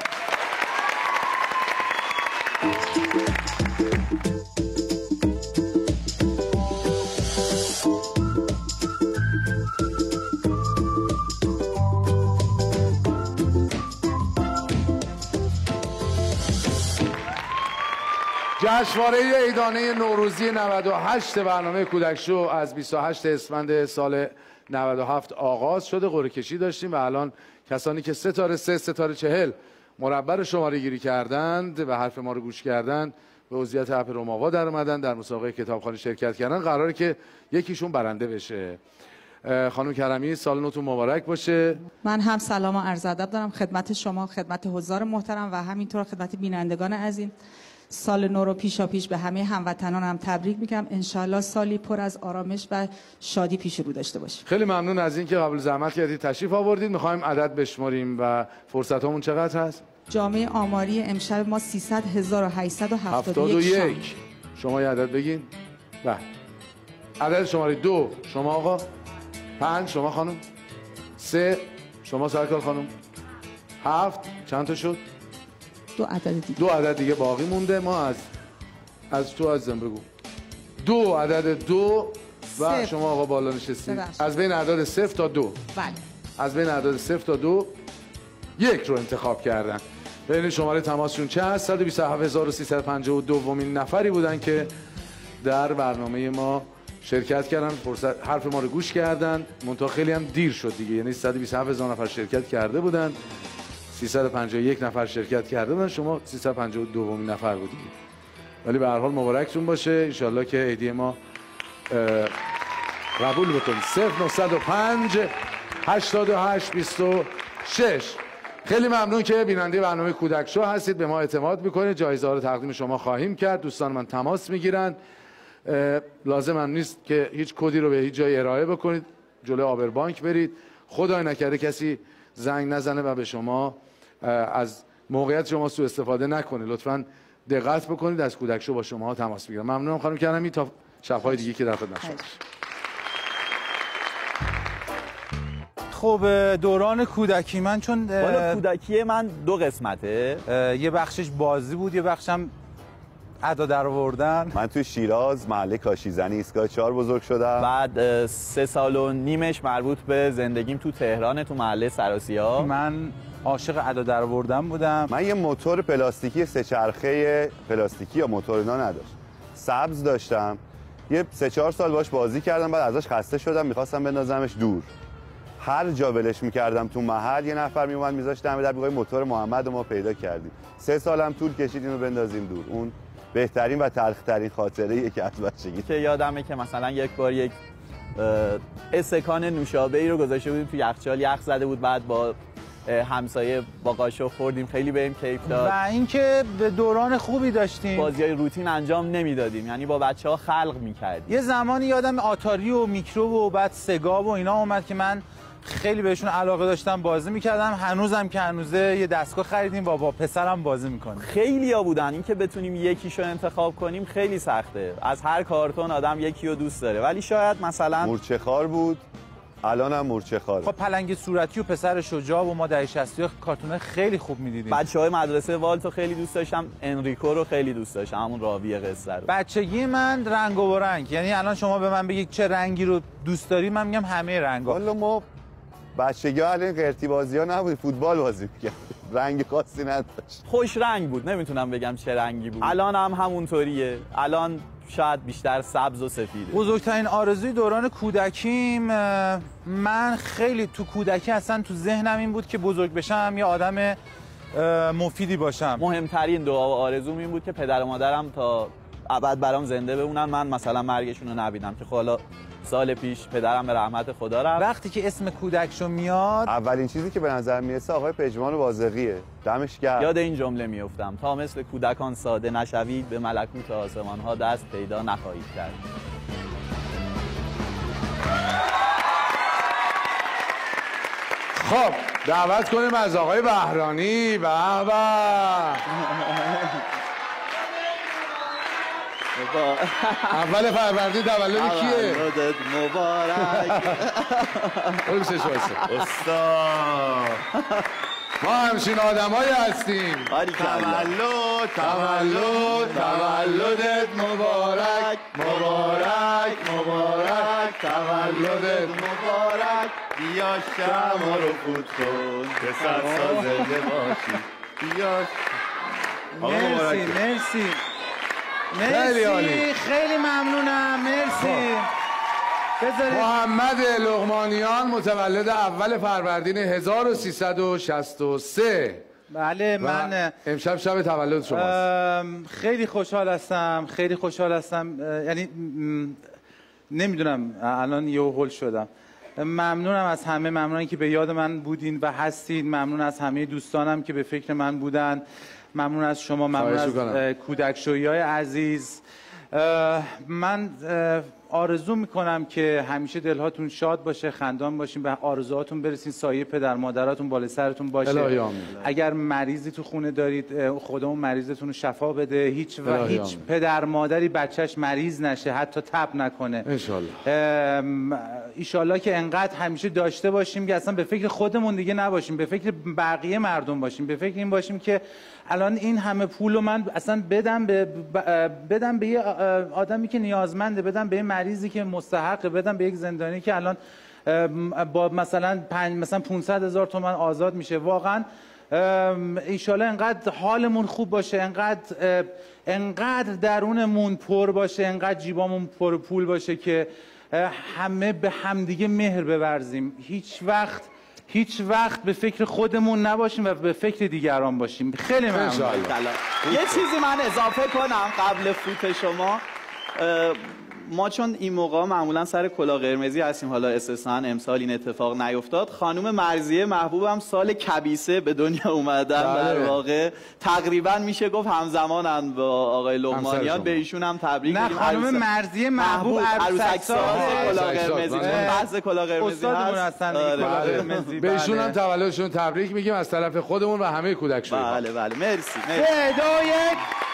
جشنواره عیدانه نوروزی نود و هشت برنامه کودک شو از بیست و هشت اسفند سال نود و هفت آغاز شده. قرعه کشی داشتیم و الان کسانی که ستاره سه ستاره چهل مربع رو شماره گیری کردند و حرف ما رو گوش کردند به عضویت اپ روماوا در اومدن در مسابقه کتابخوانی شرکت کردن. قراره که یکیشون برنده بشه. خانم کرمی سال نوتون مبارک باشه. من هم سلام و عرض ادب دارم خدمت شما، خدمت حضار محترم و همینطور خدمت بینندگان عزیز. سال نو رو پیشا پیش به همه هموطنانم تبریک میگم. انشالله سالی پر از آرامش و شادی پیش رو داشته باشیم. خیلی ممنون از اینکه قبل زحمت کردید تشریف آوردید. میخوایم عدد بشماریم و فرصتامون چقدر هست؟ جامعه آماری امشب ما سیصد هزار و هشتصد و هفتاد و هفتاد یک و یک. شما یه عدد بگین. بله. عدد شماره دو شما آقا. پنج شما خانم. سه شما سرکار خانم. هفت چند تا شد؟ دو عدد دیگه. دو عدد دیگه باقی مونده. ما از از تو عزیزم بگو. دو عدد دو و صفر. شما آقا بالا نشستید. از بین اعداد صفر تا دو. بله. از بین اعداد صفر تا دو یک رو انتخاب کردن. بین شماره تماسشون چه هست؟ صد و بیست و هفت هزار و سیصد و پنجاه و دو مین نفری بودن که در برنامه ما شرکت کردن، فرصت حرف ما رو گوش کردن. منتها خیلی هم دیر شد دیگه، یعنی صد و بیست و هفت هزار نفر شرکت کرده بودن، سیصد و پنجاه و یک نفر شرکت کرده بودن، شما سیصد و پنجاه و دو مین نفر بودید. ولی به هر حال مبارکتون باشه، ان شاءالله که ایدی ما قبول بکنید. صفر نهصد و پنج هشتاد و هشت بیست و شش. خیلی ممنون که بیننده برنامه کودک شو هستید، به ما اعتماد میکنید. جایزه ها رو تقدیم شما خواهیم کرد. دوستان من تماس میگیرن، لازم هم نیست که هیچ کدی رو به هیچ جای ارائه بکنید، جلوی آبربانک برید، خدای نکرده کسی زنگ نزنه و به شما از موقعیت شما سوء استفاده نکنه. لطفاً دقت بکنید، از کودک شو با شما تماس میگیرم. ممنونم خانم کرمی، تا شب‌های دیگه که در خدمت شما. خب دوران کودکی من، چون بالا کودکی من دو قسمته، یه بخشش بازی بود، یه بخشم ادا در آوردن. من توی شیراز محله کاشیزنی ایستگاه چهار بزرگ شدم. بعد سه سال و نیمش مربوط به زندگیم تو تهران، تو محله سراسیا. من عاشق ادا در آوردن بودم. من یه موتور پلاستیکی سه چرخه پلاستیکی یا موتور اینا نداشت، سبز داشتم. یه سه چهار سال باش بازی کردم، بعد ازش خسته شدم، میخواستم بندازمش دور. هر جا ولش میکردم تو محل یه نفر میومد میذاشت دم در، میگفت موتور محمد رو ما پیدا کردیم. سه سالم طول کشید اینو بندازیم دور. اون بهترین و تلخ‌ترین خاطره یکی از بچگی که یادمه که مثلا یک بار یک استکان نوشابه‌ای رو گذاشته بودیم تو یخچال، یخ زده بود، بعد با همسایه با قاشق خوردیم، خیلی بهم کیف داد. و اینکه به دوران خوبی داشتیم، بازی‌های روتین انجام نمیدادیم، یعنی با بچه‌ها خلق می‌کردیم. یه زمانی یادم آتاری و میکرو و بعد سگا و اینا اومد که من خیلی بهشون علاقه داشتم، بازی میکردم. هنوزم که هنوزه یه دستگاه خریدیم و با پسرم بازی میکنیم. خیلیا بودن، این که بتونیم یکیشو انتخاب کنیم خیلی سخته. از هر کارتون آدم یکی رو دوست داره، ولی شاید مثلا مورچه خار بود، الان هم مورچه خاره. خب پلنگ صورتی و پسر شجاع و ما دهه شصت کارتونه خیلی خوب میدیدیم. بچهای مدرسه والتو خیلی دوست داشتم، انریکو رو خیلی دوست داشتم، همون راوی قصه رو. بچگی من رنگ و رنگ، یعنی الان شما به من بگید چه رنگی رو دوست داری، من میگم همه رنگا. والا ما بچگی ها الان قرتی بازی ها نبود، فوتبال بازی می‌کردیم، رنگ خاصی نداشت. خوش رنگ بود، نمیتونم بگم چه رنگی بود. الان هم همونطوریه، الان شاید بیشتر سبز و سفیده. بزرگترین آرزوی دوران کودکیم، من خیلی تو کودکی اصلا تو ذهنم این بود که بزرگ بشم یه آدم مفیدی باشم. مهمترین دعا و آرزوم این بود که پدر و مادرم تا ابد برام زنده بمونن، من مثلا مرگشون رو نبینم. که حالا سال پیش پدرم به رحمت خدا رفت. وقتی که اسم کودکشو میاد، اولین چیزی که به نظر میرسه آقای پژمان بازرگیه، دمش گرم. یاد این جمله میافتم: تا مثل کودکان ساده نشوید، به ملکوت آسمان ها دست پیدا نخواهید کرد. خب دعوت کنیم از آقای بهرانی. به به اول فروردین تولد کیه؟ تولدت مبارک. اون چه شوسه استاد، ما همچین آدمایی هستیم. تولد تولد تولدت مبارک، مبارک مبارک، تولدت مبارک. بیا شما رو فوت کن که صد سال زنده باشی. بیا مرسی مرسی خیلی عالی. مرسی، خیلی ممنونم، مرسی. بذارید محمد لقمانیان متولد اول فروردین هزار و سیصد و شصت و سه. بله، من امشب شب تولد شماست. خیلی خوشحال هستم، خیلی خوشحال هستم. یعنی نمیدونم، الان یه هول شدم. ممنونم از همه، ممنونم که به یاد من بودین و هستین. ممنون از همه دوستانم که به فکر من بودن. ممنون از شما، ممنون از کودک شویای عزیز. من آرزو میکنم که همیشه دلهاتون شاد باشه، خندان باشین، به آرزوهاتون برسین، سایه پدر مادراتون بالای سرتون باشه. اگر مریضی تو خونه دارید، خدا اون مریضتون رو شفا بده. هیچ و هیچ پدر مادری بچهش مریض نشه، حتی تب نکنه. انشالله ایشالله که انقدر همیشه داشته باشیم که اصلا به فکر خودمون دیگه نباشیم، به فکر بقیه مردم باشیم، به فکر این باشیم که الان این همه پول رو من اصلا بدم به بدم به یه آدمی که نیازمنده، بدم به یه مریضی که مستحقه، بدم به یک زندانی که الان با مثلا پنج مثلا پانصد هزار تومان آزاد میشه. واقعا انشالله انقدر حالمون خوب باشه، انقدر انقدر درونمون پر باشه، انقدر جیبامون پر پول باشه که همه به همدیگه مهر بورزیم، هیچ وقت هیچ وقت به فکر خودمون نباشیم و به فکر دیگران باشیم. خیلی ممنون. یه چیزی من اضافه کنم قبل فوت شما. ما چون این موقع معمولا سر کلاه قرمزی هستیم، حالا استثنا امسال این اتفاق نیفتاد. خانم مرضیه محبوبم سال کبیسه به دنیا اومدن، در واقع تقریبا میشه گفت همزمانن با آقای لقمانیان. به ایشون هم تبریک میگیم. نه خانم مرضیه محبوب عروسک ساز کلاه قرمزی، بحث کلاه قرمزی هست. به ایشون هم تولدشون تبریک میگیم از طرف خودمون و همه کودک شوی‌ها. بله بله مرسی. سه دو یک.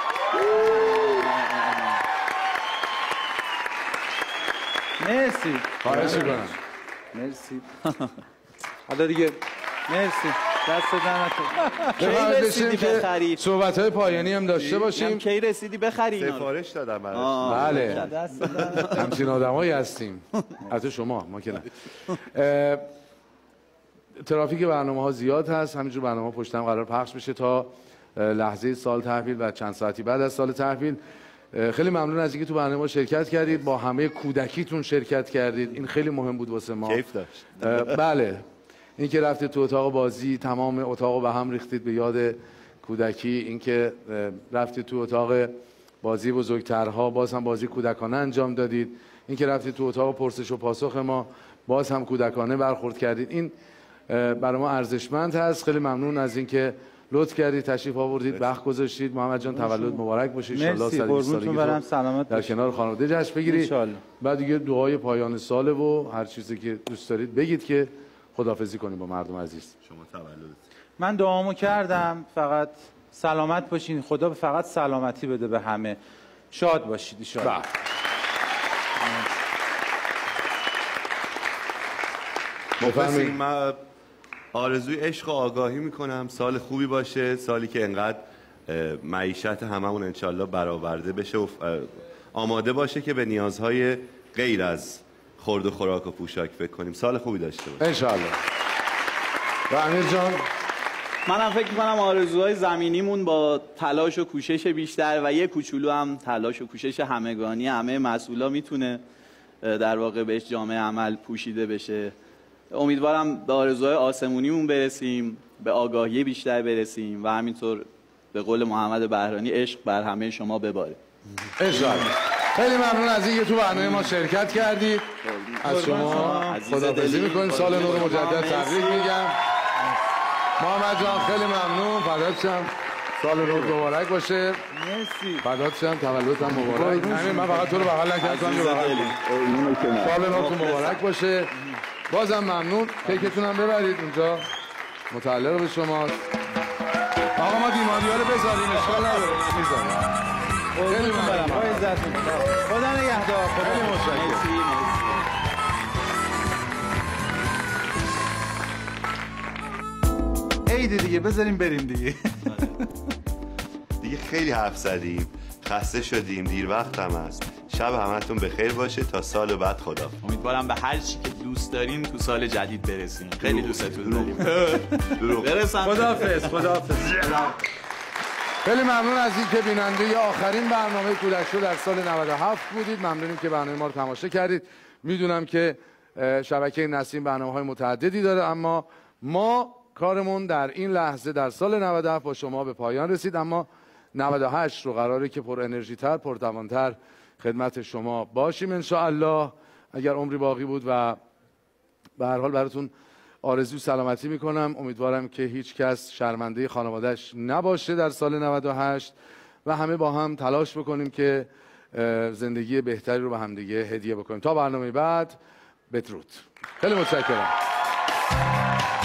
مرسی. خواهش می‌کنم. مرسی. حالا دیگه مرسی. دست دمتون. کی رسیدی بخری؟ صحبت‌های پایانی هم داشته باشیم. کی رسیدی بخری اینا؟ سفارش دادم براش. بله. همچین آدمایی هستیم. البته شما، ما که نه. ترافیک برنامه‌ها زیاد هست، همینجور برنامه پشت هم قرار پخش بشه تا لحظه سال تحویل و چند ساعتی بعد از سال تحویل. خیلی ممنون از اینکه تو برنامه شرکت کردید، با همه کودکیتون شرکت کردید. این خیلی مهم بود واسه ما. کیف داشت. بله. اینکه رفتید تو اتاق بازی، تمام اتاقو به هم ریختید به یاد کودکی. اینکه رفتید تو اتاق بازی بزرگترها، باز هم بازی کودکانه انجام دادید. اینکه رفتید تو اتاق پرسش و پاسخ ما، باز هم کودکانه برخورد کردید. این برای ما ارزشمند هست. خیلی ممنون از اینکه لطف کردید، تشریف آوردید، وقت گذاشتید. محمد جان تولد مبارک باشه. ان شاء الله قربونتون برم، سلامت در کنار خانواده جشن بگیرید. بعد دیگه دعای پایان ساله و هر چیزی که دوست دارید بگید که خداحافظی کنیم با مردم عزیز. شما تولدت. من دعامو کردم، فقط سلامت باشین. خدا فقط سلامتی بده به همه. شاد باشید ان شاء الله. مفصل من آرزوی عشق و آگاهی میکنم سال خوبی باشه، سالی که انقدر معیشت هممون انشالله برآورده بشه و آماده باشه که به نیازهای غیر از خورد و خوراک و پوشاک فکر کنیم. سال خوبی داشته باشه انشالله. و امیر جان، منم فکر میکنم آرزوهای زمینیمون با تلاش و کوشش بیشتر و یه کوچولو هم تلاش و کوشش همگانی همه مسئولا میتونه در واقع بهش جامعه عمل پوشیده بشه. امیدوارم به آرزوهای آسمونیمون برسیم، به آگاهی بیشتر برسیم و همینطور به قول محمد بهرانی عشق بر همه شما بباره. انشالله. خیلی ممنون از اینکه تو برنامه ما شرکت کردید. از شما خداحافظی میکنیم. سال نو رو مجدد تبریک میگم. محمد جان خیلی ممنون. فدات شم. سال نو مبارک باشه. مرسی. فدات شم. تولدت هم مبارک. همین من فقط تو رو بغل نکردم. سال نو مبارک باشه. بازم ممنون. کیکتون هم ببرید اونجا. متعلق به شماست. آقا ما دیمادی ها رو بذاریم، اشکال نداره. میذاریم. خیلی ممنون. با عزتون. خدا نگهدار. خیلی متشکرم. عید دیگه، بذاریم بریم دیگه. دیگه خیلی حرف زدیم، خسته شدیم، دیر وقت هم هست. شب همتون بخیر باشه تا سال بعد. خدا. امیدوارم به هر چی که دوست دارین تو سال جدید برسین. خیلی دوستتون داریم. برسم. خداحافظ. خداحافظ. خیلی ممنون از اینکه بیننده آخرین برنامه کودک شو در سال نود و هفت بودید. ممنونیم که برنامه ما رو تماشا کردید. میدونم که شبکه نسیم برنامه‌های متعددی داره، اما ما کارمون در این لحظه در سال نود و هفت با شما به پایان رسید. اما نود و هشت رو قراره که پر انرژی تر، پر توان‌تر خدمت شما باشیم ان شاء الله، اگر عمری باقی بود. و به هر حال براتون آرزوی سلامتی میکنم. امیدوارم که هیچ کس شرمنده خانواده‌اش نباشه در سال نود و هشت و همه با هم تلاش بکنیم که زندگی بهتری رو به همدیگه هدیه بکنیم. تا برنامه بعد، بدرود. خیلی متشکرم.